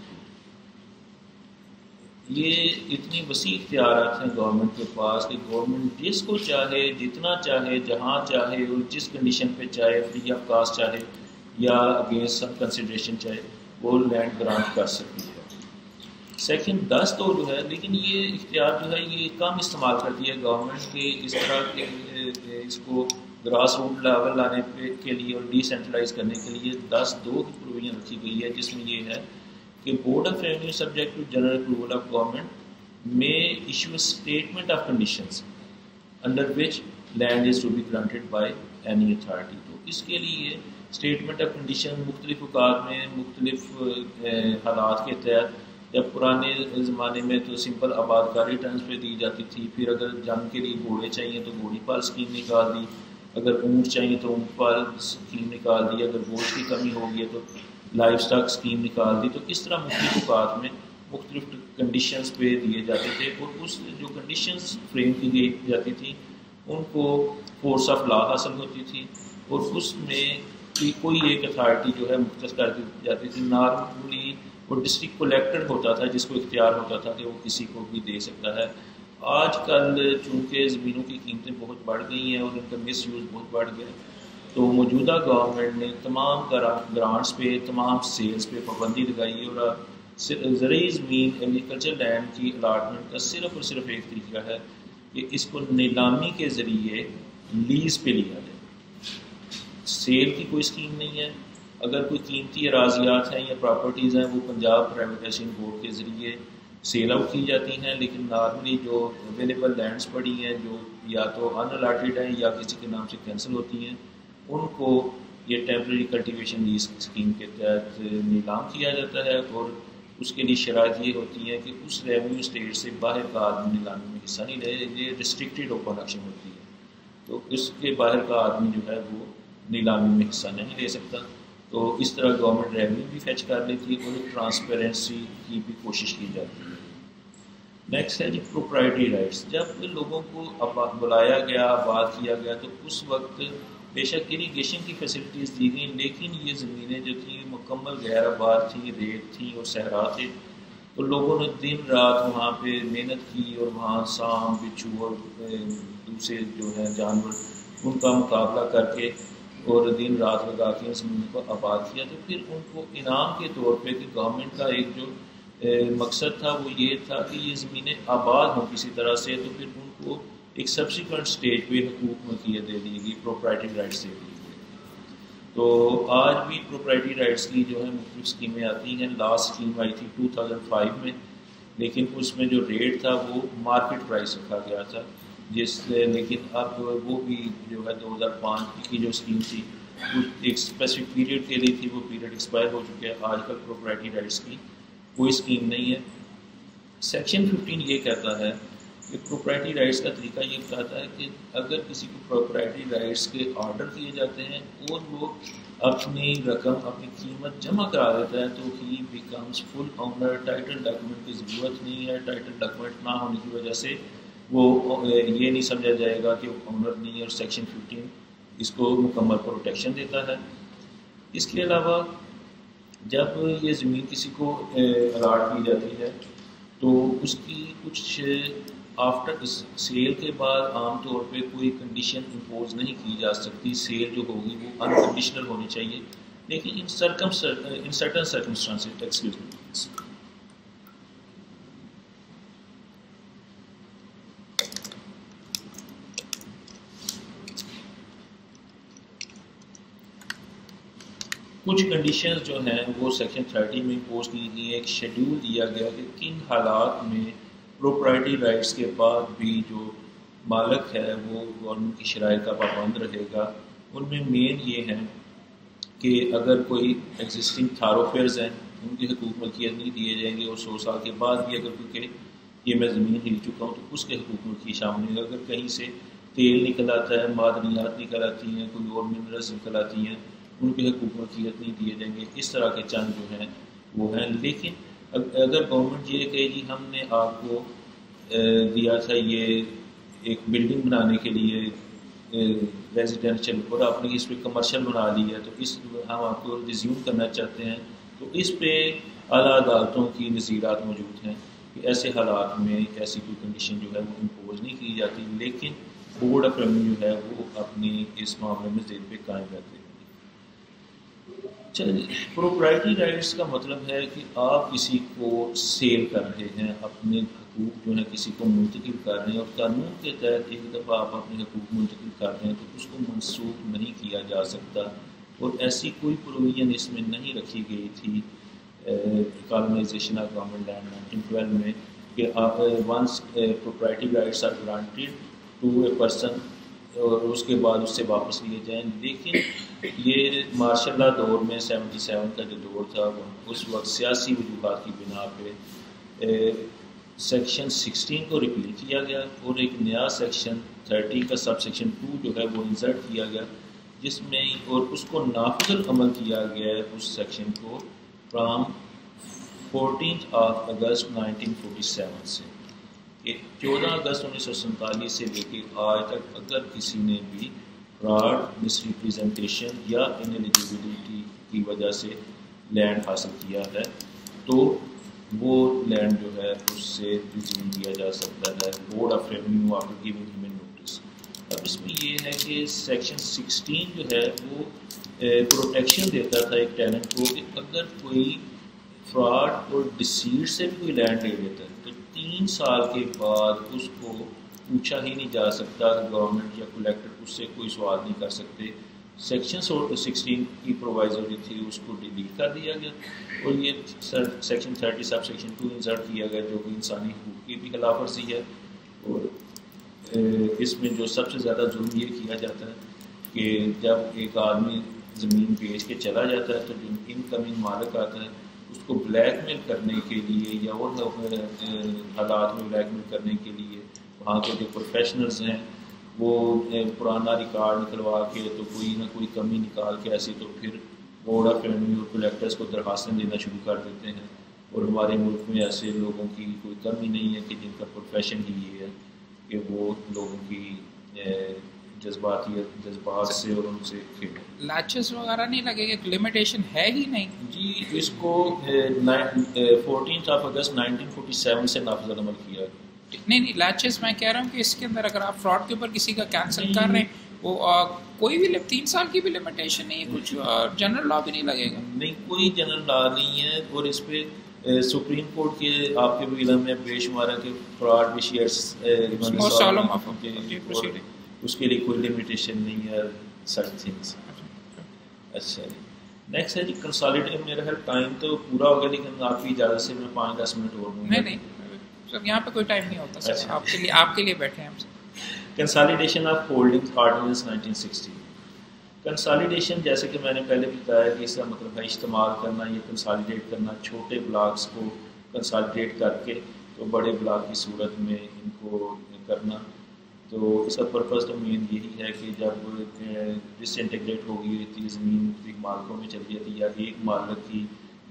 یہ اتنی وسیع اختیارات ہیں گورنمنٹ کے پاس کہ گورنمنٹ جس کو چاہے، جتنا چاہے، جہاں چاہے اور جس کنڈیشن پہ چاہے، فری آف کاسٹ چاہے یا اگینسٹ سم کنسیڈریشن چاہے، وہ لینڈ گرانٹ کر سکتی ہے. سیکشن 10 تو جو ہے، لیکن یہ اختیار جو ہے یہ کم استعمال کرتی ہے گورنمنٹ کے اس طرح کے اس کو گراس روٹ لیول لانے کے لیے اور ڈی سینٹرلائز کرنے کے لیے. 10(2) کی پروویژن رکھی گئی ہے جس میں یہ ہے کہ board of revenue subject to general approval of government may issue a statement of conditions under which land is to be granted by any authority. تو اس کے لیے اسٹیٹمنٹ آف کنڈیشن مختلف اوقات میں مختلف حالات کے تحت جب پرانے زمانے میں تو سمپل آبادکاری ٹرمز پہ دی جاتی تھی، پھر اگر جنگ کے لیے گھوڑے چاہیے تو گھوڑی پال اسکیم نکال دی، اگر اونٹ چاہیے تو اونٹ پال اسکیم نکال دی، اگر گوشت کی کمی ہوگی ہے تو لائف سٹاک اسکیم نکال دی. تو اس طرح مختلف اوقات میں مختلف کنڈیشنز پہ دیے جاتے تھے، اور اس جو کنڈیشنز فریم کی جاتی تھی ان کو فورس آف لا حاصل ہوتی تھی، اور اس میں کوئی ایک اتھارٹی جو ہے مختص کر دی جاتی تھی. نارملی وہ ڈسٹرکٹ کلیکٹر ہوتا تھا جس کو اختیار ہوتا تھا کہ وہ کسی کو بھی دے سکتا ہے. آج کل چونکہ زمینوں کی قیمتیں بہت بڑھ گئی ہیں اور ان کا مس یوز بہت بڑھ گیا، تو موجودہ گورنمنٹ نے تمام گرانٹس پہ، تمام سیلز پہ پابندی لگائی ہے، اور زرعی زمین ایگریکلچر لینڈ کی الاٹمنٹ کا صرف اور صرف ایک طریقہ ہے کہ اس کو نیلامی کے ذریعے لیز پہ لیا جائے. سیل کی کوئی اسکیم نہیں ہے. اگر کوئی قیمتی اراضیات ہیں یا پراپرٹیز ہیں وہ پنجاب پرائیویٹائزیشن بورڈ کے ذریعے سیل آؤٹ کی جاتی ہیں، لیکن نارملی جو اویلیبل لینڈز پڑی ہیں جو یا تو ان الاٹیڈ ہیں یا کسی کے نام سے کینسل ہوتی ہیں، ان کو یہ ٹیمپرری کلٹیویشن لیز اسکیم کے تحت نیلام کیا جاتا ہے، اور اس کے لیے شرائط یہ ہوتی ہے کہ اس ریونیو اسٹیٹ سے باہر کا آدمی نیلامی میں حصہ نہیں لے. یہ ریسٹرکٹیڈ اوپن ایکشن ہوتی ہے، تو اس کے باہر کا آدمی جو ہے وہ نیلامی میں حصہ نہیں لے سکتا. تو اس طرح گورنمنٹ ریونیو بھی فیچ کر لیتی ہے اور ٹرانسپیرنسی کی بھی کوشش کی جاتی ہے. نیکسٹ ہے جی پروپرائٹری رائٹس. جب لوگوں کو بلایا گیا، بات کیا گیا، تو اس وقت بے شک اریگیشن کی فیسلٹیز دی گئیں، لیکن یہ زمینیں جو تھیں مکمل غیر آباد تھیں، ریت تھیں اور صحرا تھے. تو لوگوں نے دن رات وہاں پہ محنت کی، اور وہاں سام، بچھو اور دوسرے جو ہیں جانور ان کا مقابلہ کر کے اور دن رات لگا کے ان زمینوں کو آباد کیا. تو پھر ان کو انعام کے طور پہ کہ گورنمنٹ کا ایک جو مقصد تھا وہ یہ تھا کہ یہ زمینیں آباد ہوں کسی طرح سے، تو پھر ان کو ایک سبسیکوینٹ سٹیج پہ حقوق ملکیت دے دی گئی، پروپرائٹری رائٹس دے دی گئی. تو آج بھی پروپرائٹری رائٹس کی جو ہے مختلف اسکیمیں آتی ہیں. لاسٹ اسکیم آئی تھی 2005 میں، لیکن اس میں جو ریٹ تھا وہ مارکیٹ پرائس رکھا گیا تھا، لیکن اب وہ بھی جو ہے 2005 کی جو اسکیم تھی وہ ایک اسپیسیفک پیریڈ کے لیے تھی، وہ پیریڈ ایکسپائر ہو چکے ہیں. آج کل پروپرائٹری رائٹس کی کوئی اسکیم نہیں ہے. سیکشن 15 یہ کہتا ہے کہ پروپرائٹری رائٹس کا طریقہ یہ بتاتا ہے کہ اگر کسی کو پروپرائٹری رائٹس کے آرڈر کیے جاتے ہیں اور وہ اپنی رقم، اپنی قیمت جمع کرا دیتا ہے، تو he becomes full owner. Title document کی ضرورت نہیں ہے. ٹائٹل ڈاکومنٹ نہ ہونے کی وجہ سے وہ یہ نہیں سمجھا جائے گا کہ وہ آنر نہیں ہے، اور سیکشن 15 اس کو مکمل پروٹیکشن دیتا ہے. اس کے علاوہ جب یہ زمین کسی کو الاٹ کی جاتی ہے تو اس کی کچھ آفٹر سیل کے بعد عام طور پہ کوئی کنڈیشن امپوز نہیں کی جا سکتی. سیل جو ہوگی وہ انکنڈیشنل ہونی چاہیے، لیکن in certain circumstances excuse me کچھ کنڈیشنز جو ہیں وہ سیکشن 30 میں امپوز کی گئی ہیں. ایک شیڈیول دیا گیا کہ کن حالات میں پروپرائٹری رائٹس کے بعد بھی جو مالک ہے وہ گورنمنٹ کی شرائط کا پابند رہے گا. ان میں مین یہ ہے کہ اگر کوئی ایگزسٹنگ تھاروفیئرز ہیں ان کے حقوق ملکیت نہیں دیے جائیں گے، اور 100 سال کے بعد بھی اگر کوئی کہ یہ میں زمین خرید چکا ہوں تو اس کے حقوق ملکیت شامل نہیں. اگر کہیں سے تیل نکل آتا ہے، معدنیات نکل آتی ہیں، کوئی اور منرلز نکل آتی ہیں، ان کے حقوق ملکیت نہیں دیے جائیں گے. اس طرح کے چند جو ہیں وہ ہیں. لیکن اگر گورنمنٹ یہ کہے گی ہم نے آپ کو دیا تھا یہ ایک بلڈنگ بنانے کے لیے ریزیڈینشیل، اور آپ نے اس پہ کمرشل بنا لی ہے، تو اس ہم آپ کو ریزیوم کرنا چاہتے ہیں، تو اس پہ اعلیٰ عدالتوں کی نظیرات موجود ہیں کہ ایسے حالات میں ایسی کوئی کنڈیشن جو ہے وہ امپوز نہیں کی جاتی. لیکن بورڈ آف ریونیو جو ہے وہ اپنی اس معاملے میں ضد پہ قائم رہتے ہیں. پروپرائٹری رائٹس کا مطلب ہے کہ آپ کسی کو سیل کر رہے ہیں، اپنے حقوق جو ہے کسی کو منتقل کر رہے ہیں، اور قانون کے تحت ایک دفعہ آپ اپنے حقوق منتقل کر رہے ہیں تو اس کو منسوخ نہیں کیا جا سکتا. اور ایسی کوئی پروویژن اس میں نہیں رکھی گئی تھی کالونائزیشن آف گورنمنٹ لینڈ 1912 میں کہ once proprietary rights are granted to a person اور اس کے بعد اس سے واپس لیے جائیں. لیکن یہ مارشل لا دور میں 77 کا جو دور تھا اس وقت سیاسی وجوہات کی بنا پہ سیکشن 16 کو ریپیل کیا گیا اور ایک نیا سیکشن 30 کا سب سیکشن 2 جو ہے وہ انسرٹ کیا گیا، جس میں اور اس کو نافذ العمل کیا گیا ہے اس سیکشن کو فرام 14 اگست 1947 سے، کہ 14 اگست 1947 سے لے کے آج تک اگر کسی نے بھی فراڈ، مس ریپریزنٹیشن یا انیلیجیبلٹی کی وجہ سے لینڈ حاصل کیا ہے تو وہ لینڈ جو ہے اس سے ریزیوم کیا جا سکتا ہے board of revenue after giving him notice. اب اس میں یہ ہے کہ سیکشن 16 جو ہے وہ پروٹیکشن دیتا تھا ایک ٹیننٹ کو کہ اگر کوئی فراڈ اور ڈسیٹ سے بھی کوئی لینڈ لے لیتا ہے تو 3 سال کے بعد اس کو پوچھا ہی نہیں جا سکتا، گورنمنٹ یا کلیکٹر اس سے کوئی سوال نہیں کر سکتے۔ سیکشن 16 کی پرووائزر جو تھی اس کو ڈیلیٹ کر دیا گیا اور یہ سیکشن 30 سب سیکشن 2 انسرٹ کیا گیا جو کہ انسانی حقوق کی بھی خلاف ورزی ہے۔ اور اس میں جو سب سے زیادہ ظلم یہ کیا جاتا ہے کہ جب ایک آدمی زمین بیچ کے چلا جاتا ہے تو جو ان کمنگ مالک آتا ہے اس کو بلیک میل کرنے کے لیے یا اور حالات میں بلیک میل کرنے کے لیے وہاں کے جو پروفیشنلز ہیں وہ پرانا ریکارڈ نکلوا کے تو کوئی نہ کوئی کمی نکال کے ایسی تو پھر بورڈ آف ریونیو اور کلیکٹرز کو درخواستیں دینا شروع کر دیتے ہیں۔ اور ہمارے ملک میں ایسے لوگوں کی کوئی کمی نہیں ہے کہ جن کا پروفیشن ہی یہ ہے کہ وہ لوگوں کی جذبات سے اور ان سے کھیلیں۔ لیچز وغیرہ نہیں لگے گا، لمیٹیشن ہے ہی نہیں جی، اس کو 14 اگست 1947 سے نافذ العمل کیا گیا۔ نہیں لیچز میں کہہ رہا ہوں کہ اس کے اندر اگر آپ فراڈ کے اوپر کسی کا کینسل کر رہے ہیں وہ کوئی بھی 3 سال کی بھی لمیٹیشن نہیں ہے، کچھ جنرل لا بھی نہیں لگے گا؟ نہیں، کوئی جنرل لا نہیں ہے، اور اس پہ سپریم کورٹ کے آپ کے بھی علم میں بے شمار ہے کہ فراڈ وشیئرس اس کے لیے کوئی لمیٹیشن نہیں ہے سچ تھنگس۔ اچھا جی، نیکسٹ ہے جی کنسالیڈیٹ۔ میرا خیال ٹائم تو پورا ہو گیا لیکن آپ کی اجازت سے میں 5-10 منٹ اور دوں گا۔ نہیں سر، یہاں پہ کوئی ٹائم نہیں ہوتا سر، آپ کے لیے بیٹھے ہیں ہم sir. Consolidation of holding ordinance 1960۔ Consolidation جیسے کہ میں نے پہلے بتایا کہ اس کا مطلب ہے استعمال کرنا یا کنسالیڈیٹ کرنا، چھوٹے بلاکس کو کنسالیڈیٹ کر کے تو بڑے بلاک کی صورت میں ان کو کرنا۔ تو اس کا پرپز تو مین یہی ہے کہ جب ڈس انٹیگریٹ ہو گئی ہوتی ہے زمین مختلف مالکوں میں چلی جاتی ہے یا ایک مالک کی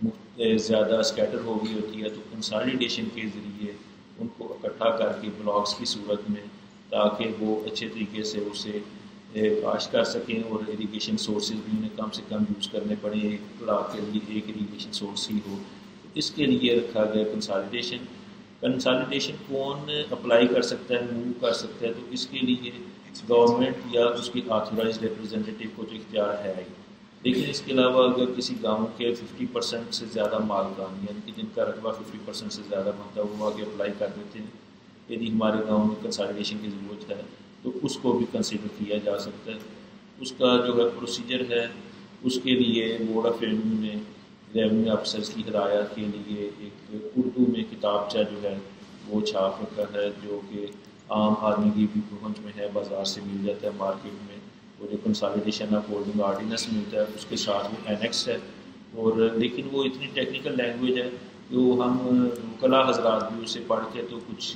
زیادہ اسکیٹر ہو گئی ہوتی ہے تو کنسالیڈیشن کے ذریعے ان کو اکٹھا کر کے بلاکس کی صورت میں تاکہ وہ اچھے طریقے سے اسے کاشت کر سکیں اور اریگیشن سورسز بھی انہیں کم سے کم یوز کرنے پڑیں، ایک بلاک کے لیے ایک اریگیشن سورس ہی ہو، اس کے لیے رکھا گیا کنسالیڈیشن۔ کنسالیڈیشن کون اپلائی کر سکتا ہے، موو کر سکتا ہے؟ تو اس کے لیے گورنمنٹ یا اس کی آتھورائزڈ ریپرزینٹیو کو تو اختیار ہے ہی، لیکن اس کے علاوہ اگر کسی گاؤں کے 50% سے زیادہ مالکان یعنی کہ جن کا رقبہ 50% سے زیادہ بنتا ہے وہ آگے اپلائی کر دیتے ہیں یعنی ہمارے گاؤں میں کنسالیڈیشن کی ضرورت ہے تو اس کو بھی کنسیڈر کیا جا سکتا ہے۔ اس کا جو ہے پروسیجر ہے، اس کے لیے بورڈ آف ریونیو نے ریونیو آفیسرز کی ہدایت کے لیے ایک اردو میں کتابچہ جو ہے وہ چھاپ رکھا ہے جو کہ عام آدمی کی بھی پہنچ میں ہے، بازار سے مل جاتا ہے مارکیٹ میں۔ وہ جو کنسالیڈیشن آف ہولڈنگ آرڈیننس ملتا ہے اس کے ساتھ وہ اینیکس ہے، اور لیکن وہ اتنی ٹیکنیکل لینگویج ہے جو ہم وکلاء حضرات بھی اسے پڑھ کے تو کچھ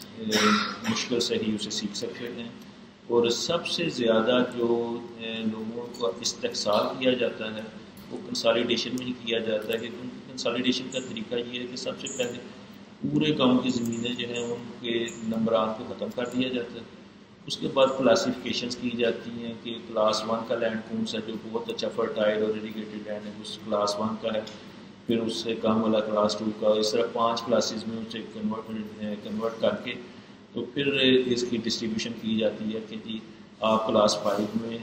مشکل سے ہی اسے سیکھ سکتے ہیں۔ اور سب سے زیادہ جو لوگوں کا استحصال کیا جاتا ہے وہ کنسالیڈیشن میں ہی کیا جاتا ہے، کیونکہ کنسالیڈیشن کا طریقہ یہ ہے کہ سب سے پہلے پورے گاؤں کی زمینیں جو ہیں ان کے نمبرات کو ختم کر دیا جاتا ہے، اس کے بعد کلاسیفیکیشنز کی جاتی ہیں کہ کلاس 1 کا لینڈ کون سا جو بہت اچھا فرٹائل اور اریگیٹڈ لینڈ ہے اس کلاس 1 کا ہے، پھر اس سے کم والا کلاس 2 کا، اس طرح 5 کلاسز میں اسے کنورٹ کر کے تو پھر اس کی ڈسٹریبیوشن کی جاتی ہے کہ جی آپ کلاس 5 میں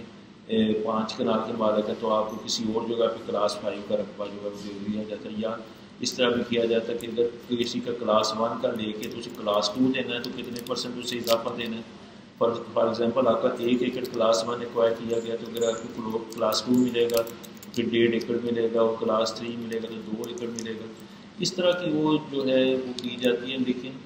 5 کنال کے مالک ہے تو آپ کو کسی اور جگہ پہ کلاس 5 کا رقبہ جو ہے دے دیا جاتا ہے، یا اس طرح بھی کیا جاتا ہے کہ اگر کسی کا کلاس 1 کا لے کے تو اسے کلاس 2 دینا ہے تو کتنے % اسے اضافہ دینا ہے۔ فار ایگزامپل آپ کا 1 ایکڑ کلاس 1 ایکوائر کیا گیا تو اگر آپ کو کلاس 2 ملے گا پھر 1.5 ایکڑ ملے گا، اور کلاس 3 ملے گا تو 2 ایکڑ ملے گا، اس طرح کی وہ جو ہے وہ کی جاتی ہے۔ لیکن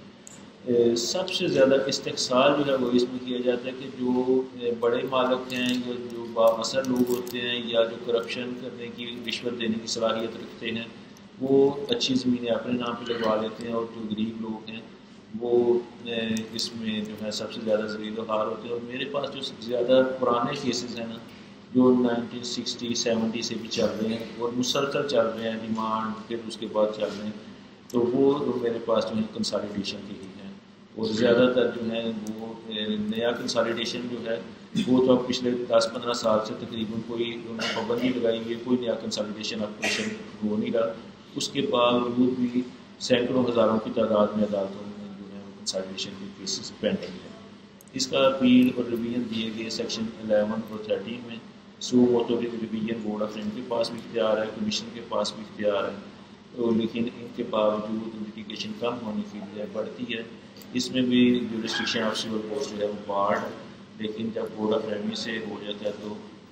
سب سے زیادہ استحصال جو ہے وہ اس میں کیا جاتا ہے کہ جو بڑے مالک ہیں یا جو بااثر لوگ ہوتے ہیں یا جو کرپشن کرنے کی، رشوت دینے کی صلاحیت رکھتے ہیں وہ اچھی زمینیں اپنے نام پہ لگوا لیتے ہیں، اور جو غریب لوگ ہیں وہ اس میں جو ہے سب سے زیادہ ذلیل و خوار ہوتے ہیں. اور میرے پاس جو سب سے زیادہ پرانے کیسز ہیں نا، جو 1960-70 سے بھی چل رہے ہیں اور مسلسل چل رہے ہیں، ڈیمانڈ پھر اس کے بعد چل رہے ہیں، تو وہ میرے پاس جو ہے کنسالیڈیشن کے ہی ہیں. اور زیادہ تر جو ہے وہ نیا کنسالیڈیشن جو ہے وہ تو اب پچھلے 10-15 سال سے تقریباً کوئی انہوں نے پابندی لگائی ہوئی ہے، کوئی نیا کنسالیڈیشن آپریشن ہو نہیں رہا. اس کے باوجود بھی سینکڑوں ہزاروں کی تعداد میں عدالتوں میں جو ہے وہ کنسالیڈیشن کے کیسز پینڈنگ ہیں. اس کا اپیل اور ریویژن دیے گئے سیکشن 11 اور 13 میں. So revision board of revenue کے پاس بھی اختیار ہے، کمیشن کے پاس بھی اختیار ہے، تو لیکن ان کے باوجود لٹیگیشن کم ہونے کی بجائے بڑھتی ہے. اس میں بھی جو ریسٹرکشن آف سول کوسٹ جو ہے وہ بارڈ، لیکن جب بورڈ آف ریونیو سے ہو جاتا ہے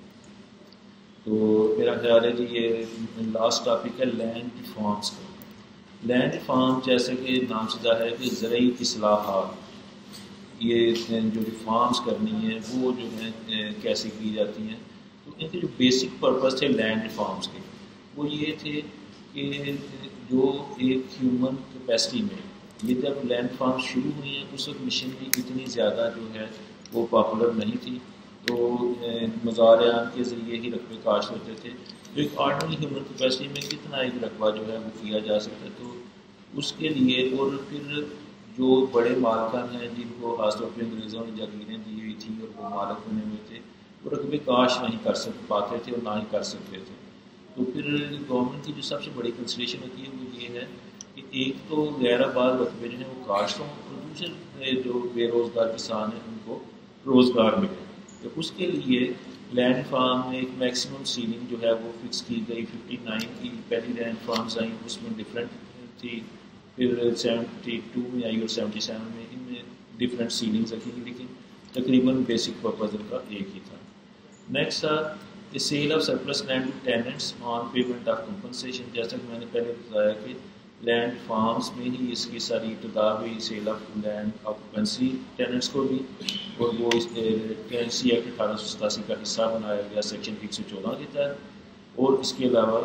تو میرا خیال ہے جی یہ لاسٹ ٹاپک ہے لینڈ ریفارمس کا. لینڈ ریفارم جیسے کہ نام سے ظاہر ہے کہ زرعی اصلاحات، یہ جو ریفارمس کرنی ہے وہ جو ہے کیسے کی جاتی ہیں. تو ان کے جو بیسک پرپز تھے لینڈ ریفارمس کے وہ یہ تھے کہ جو ایک ہیومن کیپیسٹی میں، یہ جب لینڈ ریفارمس شروع ہوئی ہیں اس وقت مشینری اتنی زیادہ جو ہے وہ پاپولر نہیں تھی، تو مزارعان کے ذریعے ہی رقبے کاشت ہوتے تھے. تو ایک آرڈنری ہیومن کیپیسٹی میں کتنا ایک رقبہ جو ہے وہ کیا جا سکتا ہے. تو اس کے لیے اور پھر جو بڑے مالکان ہیں جن کو خاص طور پہ انگریزوں نے جاگیریں دی ہوئی تھیں اور وہ مالک بنے ہوئے تھے، وہ رقبے کاشت نہیں کر پاتے تھے اور نہ ہی کر سکتے تھے. تو پھر گورنمنٹ کی جو سب سے بڑی کنسیڈریشن ہوتی ہے وہ یہ ہے کہ ایک تو غیر آباد رقبے جو ہیں وہ کاشت ہوں، اور دوسرے جو بے روزگار کسان ہیں ان کو روزگار ملے. تو اس کے لیے لینڈ فارم میں ایک میکسیمم سیلنگ جو ہے وہ فکس کی گئی. 59 کی پہلی لینڈ فارمز آئیں اس میں ڈفرینٹ تھی، پھر 72 میں آئی اور 77 میں، ان میں ڈفرینٹ سیلنگز رکھی گئی، لیکن تقریباً بیسک پرپز ان کا ایک ہی تھا. نیکسٹ تھا sale of surplus land to tenants on payment of compensation. جیسا کہ میں نے پہلے بتایا کہ لینڈ فارمز میں ہی اس کی ساری ابتدا ہوئی، sale of land occupancy tenants کو بھی، اور وہ اس ٹیننسی ایکٹ 1887 کا حصہ بنایا گیا سیکشن 114 کے تحت. اور اس کے علاوہ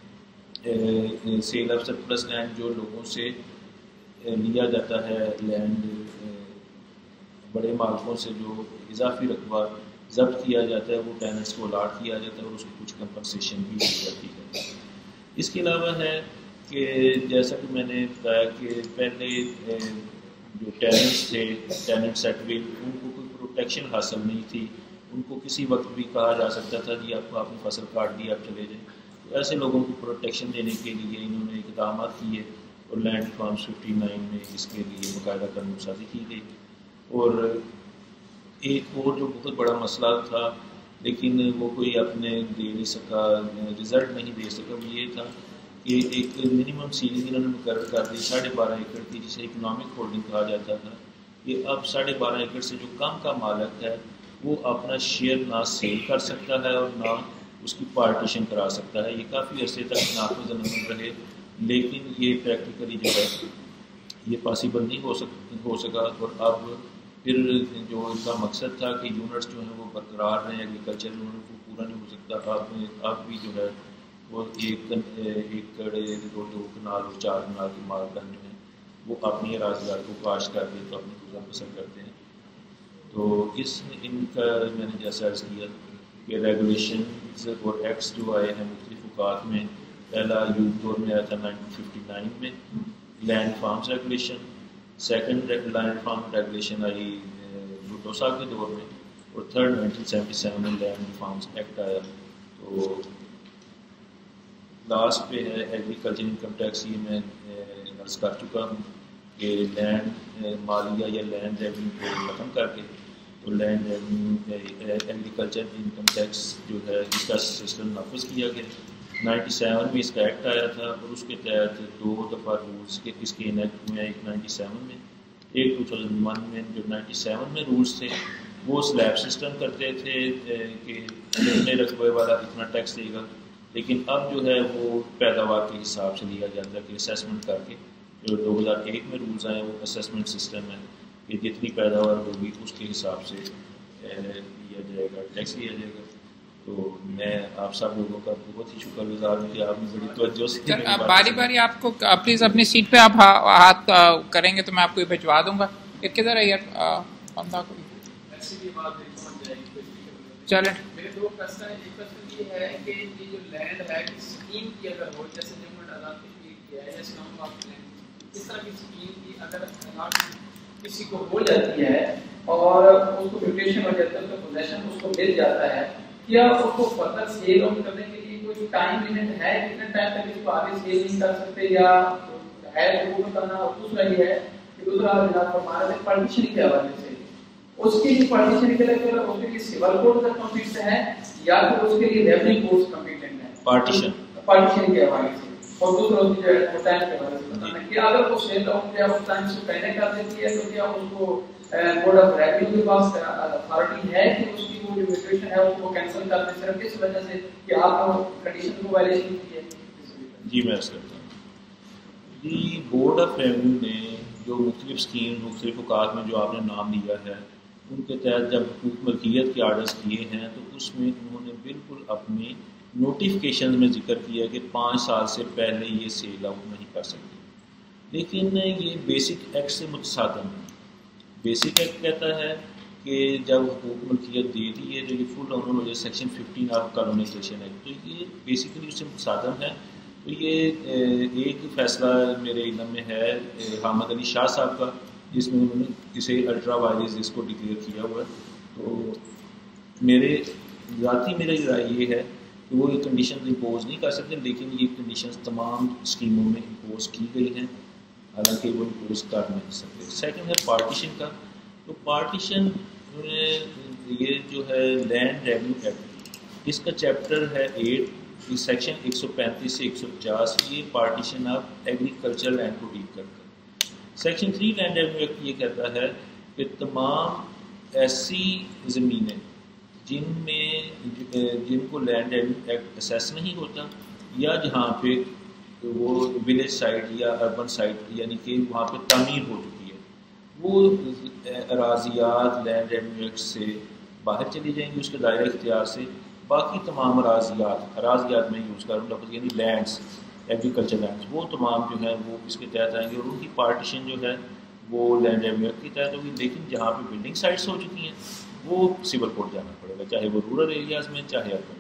سیل آف سرپلس لینڈ جو لوگوں سے لیا جاتا ہے لینڈ، بڑے مالکوں سے جو اضافی رقبہ ضبط کیا جاتا ہے وہ ٹیننٹس کو الاٹ کیا جاتا ہے اور اس کو کچھ کمپنسیشن بھی دی جاتی ہے. اس کے علاوہ ہے کہ جیسا کہ میں نے بتایا کہ پہلے جو ٹیننٹس تھے، ٹیننٹس ایٹ ول، ان کو کوئی پروٹیکشن حاصل نہیں تھی. ان کو کسی وقت بھی کہا جا سکتا تھا کہ آپ نے فصل کاٹ دی، آپ چلے جائیں. تو ایسے لوگوں کو پروٹیکشن دینے کے لیے انہوں نے اقدامات کیے اور لینڈ ریفارمس 59 میں اس کے لیے باقاعدہ قانون سازی کی گئی. اور ایک اور جو بہت بڑا مسئلہ تھا لیکن وہ کوئی اپنے دے نہیں سکا، رزلٹ نہیں دے سکا، وہ یہ تھا کہ ایک منیمم سیلنگ انہوں نے مقرر کر دی 12.5 ایکڑ کی، جسے اکنامک ہولڈنگ کہا جاتا تھا. کہ اب 12.5 ایکڑ سے جو کم کا مالک ہے وہ اپنا شیئر نہ سیل کر سکتا ہے اور نہ اس کی پارٹیشن کرا سکتا ہے. یہ کافی عرصے تک نافذ عمل رہے، لیکن یہ پریکٹیکلی جو ہے یہ پاسبل نہیں ہو سکا. اور اب پھر جو ان کا مقصد تھا کہ یونٹس جو ہیں وہ برقرار رہیں، ایگریکلچر یونٹ کو پورا نہیں ہو سکتا. اب بھی جو ہے وہ ایک ایکڑ 2 کنال اور 4 کنال کے مالکان جو ہیں وہ اپنی اراضیات کو کاشت کر کے تو اپنی گزر بسر کرتے ہیں. تو ان کا میں نے جیسا عرض کیا کہ ریگولیشنز اور ایکٹس جو آئے ہیں مختلف اوقات میں. پہلا یوتھ دور میں آیا تھا 1959 میں land reforms regulation, second land reform regulation آئی بھٹو صاحب کے دور میں، اور تھرڈ 1977 میں لینڈ فارمز ایکٹ آیا. تو لاسٹ پہ ہے ایگریکلچر انکم ٹیکس. یہ میں عرض کر چکا ہوں کہ لینڈ مالیہ یا لینڈ ریونیو کو ختم کر کے تو land revenue agriculture income tax جو ہے اس کا سسٹم نافذ کیا گیا. 97 میں اس کا ایکٹ آیا تھا اور اس کے تحت 2 دفعہ رولز کے اس کے انیکٹ ہوئے، ایک 97 میں، ایک 2001 میں. جو 97 میں رولز تھے وہ سلیب سسٹم کرتے تھے کہ اتنے رقبے والا اتنا ٹیکس دے گا، لیکن اب جو ہے وہ پیداوار کے حساب سے لیا جاتا ہے کہ اسیسمنٹ کر کے. جو 2001 میں رولز آئے وہ اسیسمنٹ سسٹم ہے کہ جتنی پیداوار ہوگی اس کے حساب سے لیا جائے گا، ٹیکس لیا جائے گا. تو میں آپ سب لوگوں کا بہت ہی شکر گزار ہوں کہ آپ نے بڑی توجہ سے آپ باری باری آپ کو پلیز اپنی سیٹ پہ آپ ہاتھ کریں گے تو میں آپ کو یہ بھجوا دوں گا. کدھر ہے یار بندہ کو چلیں. میرے دو کوشچن ہیں. ایک کوشچن یہ ہے کہ یہ جو لینڈ ہے اسکیم کی اگر ہو جیسے گورنمنٹ آزاد کشمیر کی ہے یا اسلام آباد لینڈ اس طرح کی اسکیم کی اگر کسی کو ہو جاتی ہے اور اس کو میوٹیشن ہو جاتا ہے اس کا پوزیشن اس کو مل جاتا ہے کیا اس کو فردر سیل آن کرنے کے لیے کوئی ٹائم لمٹ ہے کتنے ٹائم تک اس کو آگے سیل نہیں کر سکتے یا ہے ضرور کرنا. اور دوسرا یہ ہے کہ دوسرا جناب ہمارے پارٹیشن کے حوالے سے اس کے لیے پارٹیشن کے لیے اس کے لیے سول کوڈ کا کمپلیٹ ہے یا پھر اس کے لیے ریونیو کوڈز کمپلیٹ ہے پارٹیشن کے حوالے سے. اور دوسرا جو ہے ٹائم کے حوالے سے بتانا کہ اگر وہ سیل آؤٹ کیا وہ ٹائم سے پہلے کر دیتی ہے تو کیا اس کو بورڈ آف ریونیو کے پاس اتھارٹی ہے کہ اس کی وہ میوٹیشن ہے اس کو کینسل کر دیں صرف کس وجہ سے کہ آپ نے کنڈیشن کو وائلیشن کی ہے. جی میں عرض کرتا ہوں جی بورڈ آف ریونیو نے جو مختلف اسکیم مختلف اوقات میں جو آپ نے نام لیا ہے ان کے تحت جب حقوق ملکیت کے آرڈرز کیے ہیں تو اس میں انہوں نے بالکل اپنے نوٹیفیکیشن میں ذکر کیا کہ 5 سال سے پہلے یہ سیل آؤٹ نہیں کر سکتے. لیکن یہ بیسک ایکٹ سے متصادم ہے. بیسک ایکٹ کہتا ہے کہ جب حقوق ملکیت دے دی ہے تو یہ فل آنر ہو جائے سیکشن 15 آف کالونائزیشن ایکٹ تو یہ بیسیکلی اس سے متصادم ہے. تو یہ ایک فیصلہ میرے علم میں ہے حامد علی شاہ صاحب کا جس میں انہوں نے اسے الٹرا وائلیس اس کو ڈکلیئر کیا ہوا ہے. تو میرے ذاتی میری رائے یہ ہے کہ وہ یہ کنڈیشنز امپوز نہیں کر سکتے لیکن یہ کنڈیشنز تمام اسکیموں میں امپوز کی گئی ہیں حالانکہ وہ امپوز کر نہیں سکتے. سیکنڈ ہے پارٹیشن کا. تو پارٹیشن یہ جو ہے لینڈ ریونیو ایکٹ اس کا چیپٹر ہے 8 سیکشن 135 سے 150 یہ پارٹیشن آف ایگریکلچر لینڈ کو ڈیل کرتا ہے. سیکشن 3 لینڈ ریونیو ایکٹ یہ کہتا ہے کہ تمام ایسی زمینیں جن کو لینڈ ریونیو ایکٹ اسیس نہیں ہوتا یا جہاں پہ وہ ولیج سائٹ یا اربن سائٹ یعنی کہ وہاں پہ تعمیر ہو چکی ہے وہ اراضیات لینڈ ریونیو ایکٹ سے باہر چلی جائیں گی اس کے دائرۂ اختیار سے. باقی تمام اراضیات میں یوز کروں لفظ یعنی لینڈس ایگریکلچر لینڈس وہ تمام جو ہیں وہ اس کے تحت آئیں گے اور ان کی پارٹیشن جو ہے وہ لینڈ ریونیو ایکٹ کے تحت ہوگی. لیکن جہاں پہ بلڈنگ سائٹس ہو چکی ہیں وہ سول کوڈ جانا پڑے گا چاہے وہ رورل ایریاز میں چاہے اربن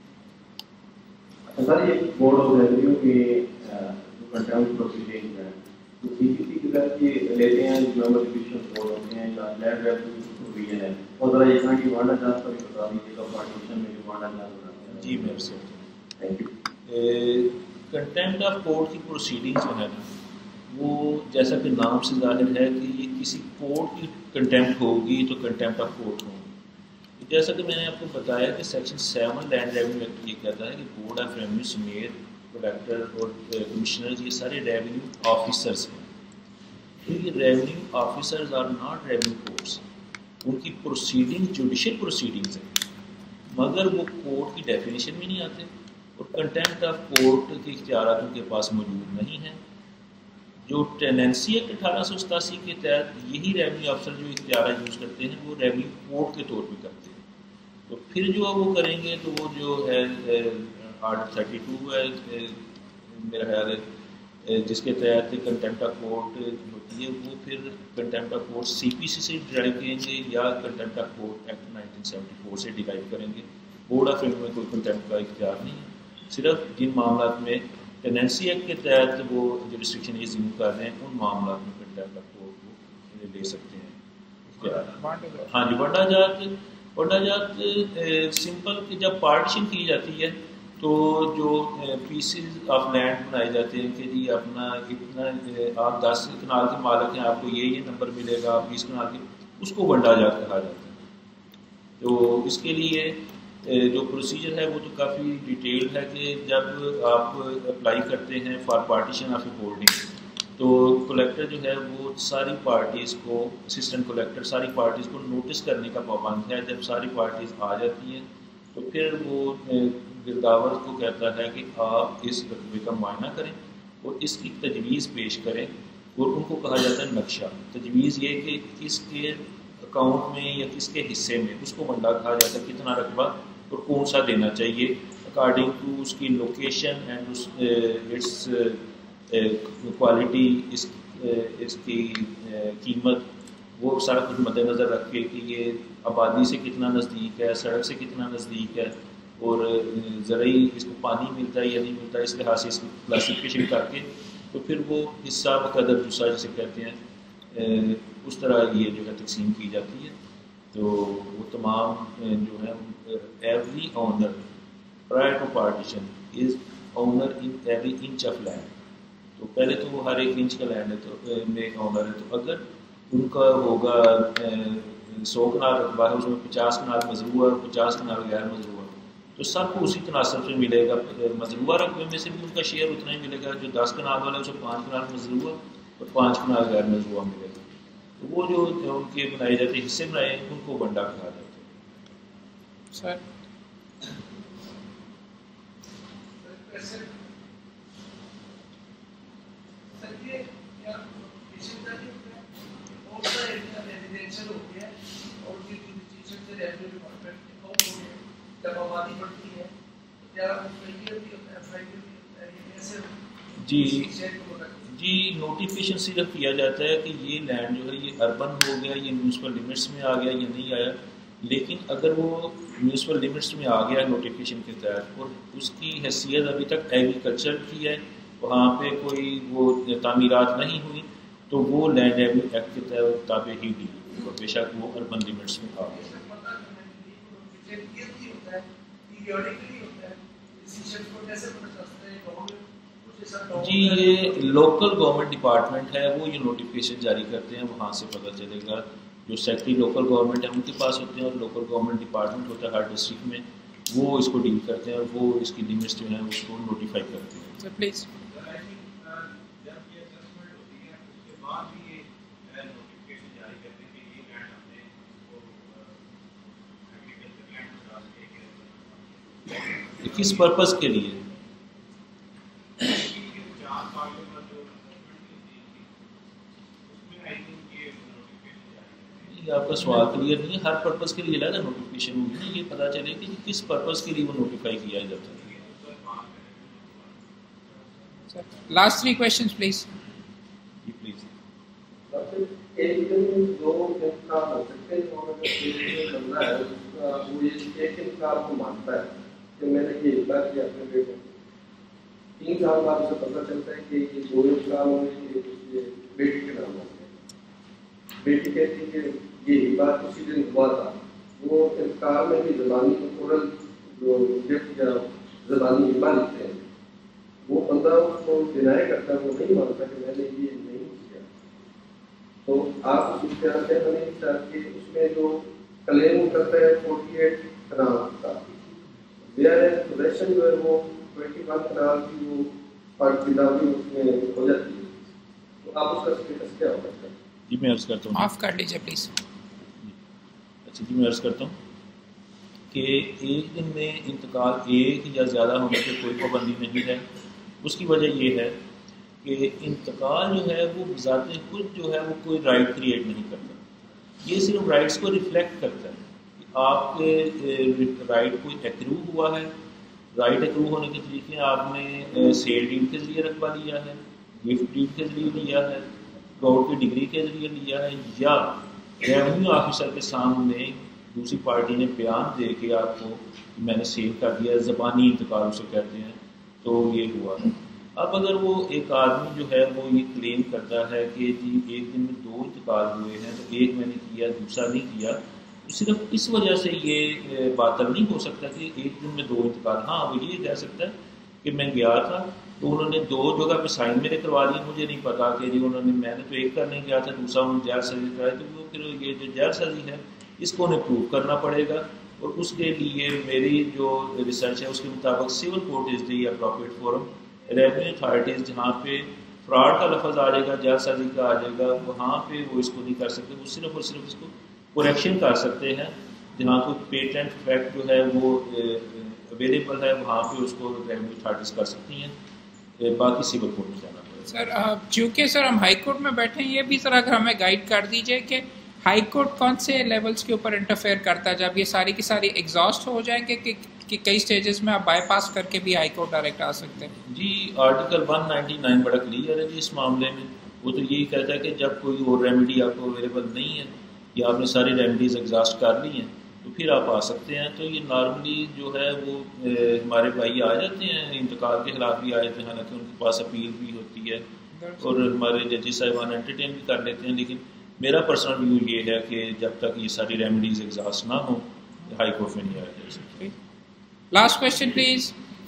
ایریاز. سر یہ بورڈ آف ریونیو کے کنٹینٹ پروسیڈنگ ہے تو سی پی سی کے تحت یہ لیتے ہیں ممبر ڈویژن بورڈ ہوتے ہیں یا لینڈ ریونیو ڈویژن ہے اور ذرا یہ کہاں کی وانڈا جات کا بھی بتا دیجیے گا پارٹیشن میں جو وانڈا جات ہوتا ہے. جی میں سے thank you. Contempt of court کی پروسیڈنگ جو ہے نا وہ جیسا کہ نام سے ظاہر ہے کہ یہ کسی کورٹ کی کنٹیمپٹ ہوگی تو کنٹیمپٹ آف کورٹ ہوگی. جیسا کہ میں نے آپ کو بتایا کہ سیکشن 7 لینڈ ریونیو ایکٹ یہ کہتا ہے کہ بورڈ آف ریونیو سمیت کلیکٹر اور کمشنر یہ سارے ریونیو آفیسرس ہیں. یہ revenue officers are not revenue courts. ان کی پروسیڈنگ جوڈیشل پروسیڈنگز ہیں مگر وہ کورٹ کی ڈیفینیشن میں نہیں آتے اور کنٹیمپٹ آف کورٹ کے اختیارات ان کے پاس موجود نہیں ہیں. جو ٹیننسی ایکٹ 1887 کے تحت یہی ریونیو افسر جو اختیارات یوز کرتے ہیں وہ ریونیو کورٹ کے طور پہ کرتے ہیں. تو پھر جو وہ کریں گے تو وہ جو ہے آرٹیکل 32 ہے میرا خیال ہے جس کے تحت کنٹیمپٹ آف کورٹ ہوتی ہے وہ پھر contempt of court C P C سے ڈرائیو کریں گے یا کنٹیمپٹ آف کورٹ ایکٹ 1974 سے ڈرائیو کریں گے. بورڈ آف ریونیو میں کوئی کنٹیمپٹ کا اختیار نہیں ہے. صرف جن معاملات میں ٹیننسی ایکٹ کے تحت وہ جو ریسٹرکشن ایزیوم کر رہے ہیں ان معاملات میں کنٹیمپٹ آف کورٹ کو لے سکتے ہیں. ہاں جی وڈا جات سمپل کہ جب پارٹیشن کی جاتی ہے تو جو پیسز آف لینڈ بنائے جاتے ہیں کہ جی اپنا اتنا آپ 10 کنال کے مالک ہیں آپ کو یہ نمبر ملے گا 20 کنال کے اس کو وڈا جات کہا جاتا ہے. تو اس کے لیے جو پروسیجر ہے وہ تو کافی ڈیٹیلڈ ہے کہ جب آپ اپلائی کرتے ہیں for partition of a holding تو کلیکٹر جو ہے وہ ساری پارٹیز کو اسسٹنٹ کلیکٹر ساری پارٹیز کو نوٹس کرنے کا پابند ہے. جب ساری پارٹیز آ جاتی ہیں تو پھر وہ گرداور کو کہتا ہے کہ آپ اس رقبے کا معائنہ کریں اور اس کی تجویز پیش کریں اور ان کو کہا جاتا ہے نقشہ. تجویز یہ کہ کس کے اکاؤنٹ میں یا کس کے حصے میں اس کو منڈا کہا جاتا ہے کتنا رقبہ اور کون سا دینا چاہیے اکارڈنگ ٹو اس کی لوکیشن اینڈ اٹس کوالٹی، اس کی قیمت، وہ سارا کچھ مد نظر رکھ کے کہ یہ آبادی سے کتنا نزدیک ہے، سڑک سے کتنا نزدیک ہے، اور زرعی اس کو پانی ملتا ہے یا نہیں ملتا ہے، اس لحاظ سے اس کی کلاسیفیکیشن کر کے تو پھر وہ حصہ بقدر جسہ جسے کہتے ہیں اس طرح یہ جو ہے تقسیم کی جاتی ہے. تو وہ تمام جو ہے every owner prior to partition is owner in every inch of land. تو پہلے تو وہ ہر ایک انچ کا لینڈ ہے تو میں اونر ہے. تو اگر ان کا ہوگا 100 کنال رقبہ ہے، اس میں 50 کنال مزروع اور 50 کنال غیر مزروع، تو سب کو اسی تناسب سے ملے گا. مزروع رقبے میں سے بھی ان کا شیئر اتنا ہی ملے گا. جو 10 کنال والا ہے اسے 5 کنال مزروع اور 5 کنال غیر مزروع ملے گا. تو وہ جو ان کے بنائے جاتے ہیں حصے بنائے ہیں ان کو بنڈا کہا جاتا ہے. سر جی نوٹیفیکیشن صرف کیا جاتا ہے کہ یہ لینڈ جو ہے یہ اربن ہو گیا، یہ میونسپل لمٹس میں آ گیا یا نہیں آیا. لیکن اگر وہ میونسپل لمٹس میں آ گیا نوٹیفیکیشن کے تحت اور اس کی حیثیت ابھی تک ایگریکلچر کی ہے، وہاں پہ کوئی وہ تعمیرات نہیں ہوئی، تو وہ لینڈ ریونیو ایکٹ کے تابع ہی ڈی اور بے شک وہ اربن لمٹس میں آ گیا. جی یہ لوکل گورنمنٹ ڈپارٹمنٹ ہے، وہ یہ نوٹیفیکیشن جاری کرتے ہیں، وہاں سے پتہ چلے گا. جو سیکٹری لوکل گورنمنٹ ہے ان کے پاس ہوتے ہیں اور لوکل گورنمنٹ ڈپارٹمنٹ ہوتا ہے ہر ڈسٹرکٹ میں، وہ اس کو ڈیل کرتے ہیں اور وہ اس کی لمٹس جو ہیں اس کو نوٹیفائی کرتے ہیں. Sir please. کس پرپز کے لیے؟ آپ کا سوال کلیئر نہیں ہے. ہر پرپز کے لیے علیحدہ نوٹیفیکیشن ہوگی نا، یہ پتہ چلے کہ کس پرپز کے لیے وہ نوٹیفائی کیا جاتا ہے. Last 3 questions please. جی پلیز. ایک دن دو انتخاب ہو سکتے ہیں اور اگر بندہ ہے وہ ایک انتخاب کو مانتا ہے کہ میں نے یہ اطلاع کیا اپنے بیٹے کو، 3 سال بعد اسے پتہ چلتا ہے کہ یہ 2 انتخاب ہونے کے بیٹی کے نام ہوتے ہیں. بیٹی کہتی ہے کہ یہ بات اسی دن ہوا تھا. وہ انتقال میں بھی زبانی اورل جو گفٹ یا زبانی ہبا لکھتے ہیں، وہ بندہ اس کو ڈینائی کرتا ہے، وہ نہیں مانتا کہ میں نے یہ نہیں کیا. تو آپ اس اختیار سے ہمیں چاہتے کہ اس میں جو کلیم کرتا ہے 48 کنال کا، پوزیشن جو ہے وہ 21 کنال کی وہ پارٹیداری اس میں ہو جاتی ہے. تو آپ اس کا اسٹیٹس کیا ہوگا؟ جی میں عرض کرتا ہوں. معاف کر لیجیے پلیز. اچھا جی میں عرض کرتا ہوں کہ ایک دن میں انتقال ایک یا زیادہ ہونے کی کوئی پابندی نہیں ہے. اس کی وجہ یہ ہے کہ انتقال جو ہے وہ بذات خود جو ہے وہ کوئی رائٹ کریٹ نہیں کرتا. یہ صرف رائٹس کو ریفلیکٹ کرتا ہے کہ آپ کے رائٹ کوئی ایکرو ہوا ہے. رائٹ ایکرو ہونے کے طریقے آپ نے سیل ڈیڈ کے ذریعے رقبہ لیا ہے، گفٹ ڈیڈ کے ذریعے لیا ہے، گورٹ کی ڈگری کے ذریعے لیا ہے، یا ریونیو آفیسر کے سامنے دوسری پارٹی نے بیان دے کے آپ کو میں نے سیل کر دیا. زبانی انتقال اسے کہتے ہیں. تو یہ ہوا ہے. اب اگر وہ ایک آدمی جو ہے وہ یہ کلیم کرتا ہے کہ جی ایک دن میں 2 انتقال ہوئے ہیں، تو ایک میں نے کیا دوسرا نہیں کیا، تو صرف اس وجہ سے یہ باطل نہیں ہو سکتا کہ ایک دن میں 2 انتقال. ہاں وہ یہ کہہ سکتا ہے کہ میں گیا تھا تو انہوں نے 2 جگہ پہ سائن میرے کروا دیے، مجھے نہیں پتا کہ جی انہوں نے، میں نے تو ایک کرنے گیا تھا دوسرا انہوں نے جعل سازی کرائی. تو وہ پھر یہ جو جعل سازی ہے اس کو انہیں پروو کرنا پڑے گا. اور اس کے لیے میری جو ریسرچ ہے اس کے مطابق civil court is the appropriate forum. Revenue authorities جہاں پہ فراڈ کا لفظ آ جائے گا، جعل سازی کا آ جائے گا، وہاں پہ وہ اس کو نہیں کر سکتے. وہ صرف اور صرف اس کو کریکشن کر سکتے ہیں. جہاں کوئی پیٹنٹ فیکٹ جو ہے وہ اویلیبل ہے وہاں پہ اس کو ریونیو اتھارٹیز کر سکتی ہیں. باقی سول کورٹ میں جانا پڑے. سر چونکہ سر ہم ہائی کورٹ میں بیٹھے ہیں، یہ بھی ذرا اگر ہمیں گائیڈ کر دیجیے کہ हाई कोर्ट कौन से लेवल्स के ऊपर इंटरफेयर करता है जब ये सारी की सारी एग्जॉस्ट हो जाएंगे कि कई स्टेजेस में आप बाईपास करके भी हाई कोर्ट डायरेक्ट आ सकते हैं? जी आर्टिकल 199 बड़ा क्लियर है जी इस मामले में। वो तो यही कहता है कि जब कोई और रेमेडी आपको अवेलेबल नहीं है या आपने सारी रेमेडीज़ एग्जॉस्ट कर ली हैं तो फिर आप आ सकते हैं। तो ये नॉर्मली जो है वो हमारे भाई आ जाते हैं, इंतकाल के खिलाफ भी आ जाते हैं, हालांकि उनके पास अपील भी होती है और हमारे जजेस साहिबान एंटरटेन भी कर लेते हैं। लेकिन मेरा पर्सनल व्यू ये है कि जब तक ये सारी रेमेडीज एग्जॉस्ट ना हो हाई कोर्ट में नहीं आया जा सकता। Last question please.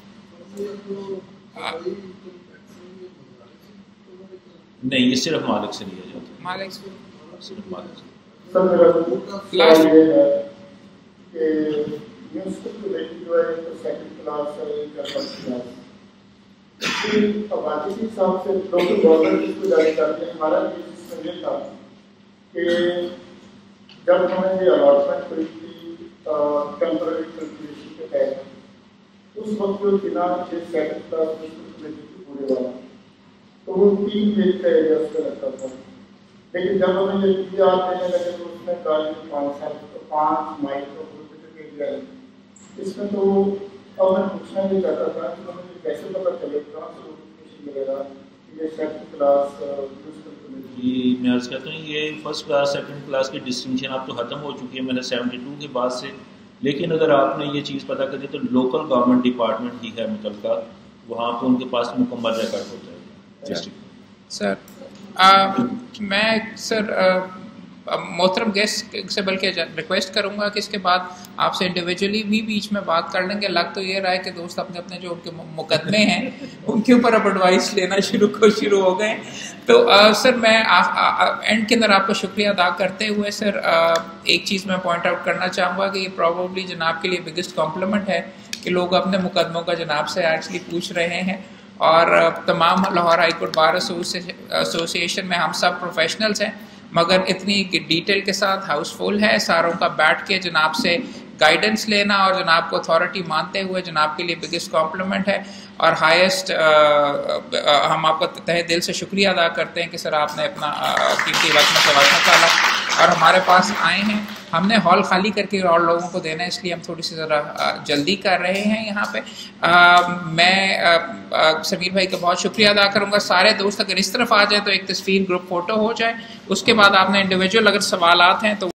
नहीं, ये सिर्फ मालिक से लिया जाता है। मालिक सिर्फ मालिक से। सर मेरा सवाल ये है कि म्यूनिसिपल कमेटी जो है तो सेकंड क्लास है या फर्स्ट क्लास आबादी के हिसाब से लोकल गवर्नमेंट इसको जारी करते हैं। हमारा ये था कि जब हमें ये अलॉटमेंट हुई थी टेम्पररी कैलकुलेशन के तहत उस वक्त जो थी ना सेकंड क्लास म्यूनिसिपल कमेटी की पूरे वाला तो वो 3 मील का एरिया उसका लगता था। लेकिन जब हमें ये पीआर देने लगे तो उसमें कहा 5 साल तो 5 माइक्रो एरिया है इसमें। तो अब मैं पूछना ये चाहता था कि हमें कैसे पता चले कहाँ से नोटिफिकेशन मिलेगा कि ये सेकंड क्लास जी मैं अर्ज़ कहता हूँ ये फर्स्ट क्लास सेकंड क्लास की डिस्टिंक्शन अब तो ख़त्म हो चुकी है मैंने 72 के बाद से। लेकिन अगर आपने ये चीज़ पता करी तो लोकल गवर्नमेंट डिपार्टमेंट ही है मुतलका, वहाँ पे उनके पास मुकम्मल रिकॉर्ड होता है। सर मैं सर मोहतरम गेस्ट से बल्कि रिक्वेस्ट करूंगा कि इसके बाद आपसे इंडिविजुअली भी बीच में बात कर लेंगे। लग तो ये रहा है कि दोस्त अपने अपने जो उनके मुकदमे हैं उनके ऊपर अब एडवाइस लेना शुरू हो गए। तो सर मैं एंड के अंदर आपको शुक्रिया अदा करते हुए सर एक चीज़ मैं पॉइंट आउट करना चाहूँगा कि ये प्रॉबली जनाब के लिए बिगेस्ट कॉम्प्लीमेंट है कि लोग अपने मुकदमों का जनाब से एक्चुअली पूछ रहे हैं। और तमाम Lahore high court bar association में हम सब प्रोफेशनल्स हैं मगर इतनी डिटेल के साथ हाउसफुल है। सारों का बैठ के जनाब से गाइडेंस लेना और जनाब को अथॉरिटी मानते हुए जनाब के लिए बिगेस्ट कॉम्प्लीमेंट है। और हाईएस्ट हम आपका तहे दिल से शुक्रिया अदा करते हैं कि सर आपने अपना कीमती वक्त निकाला और हमारे पास आए हैं। हमने हॉल खाली करके और लोगों को देना है इसलिए हम थोड़ी सी ज़रा जल्दी कर रहे हैं यहाँ पे। मैं समीर भाई का बहुत शुक्रिया अदा करूँगा। सारे दोस्त अगर इस तरफ आ जाए तो एक तस्वीर ग्रुप फ़ोटो हो जाए, उसके बाद आपने इंडिविजुअल अगर सवालात हैं तो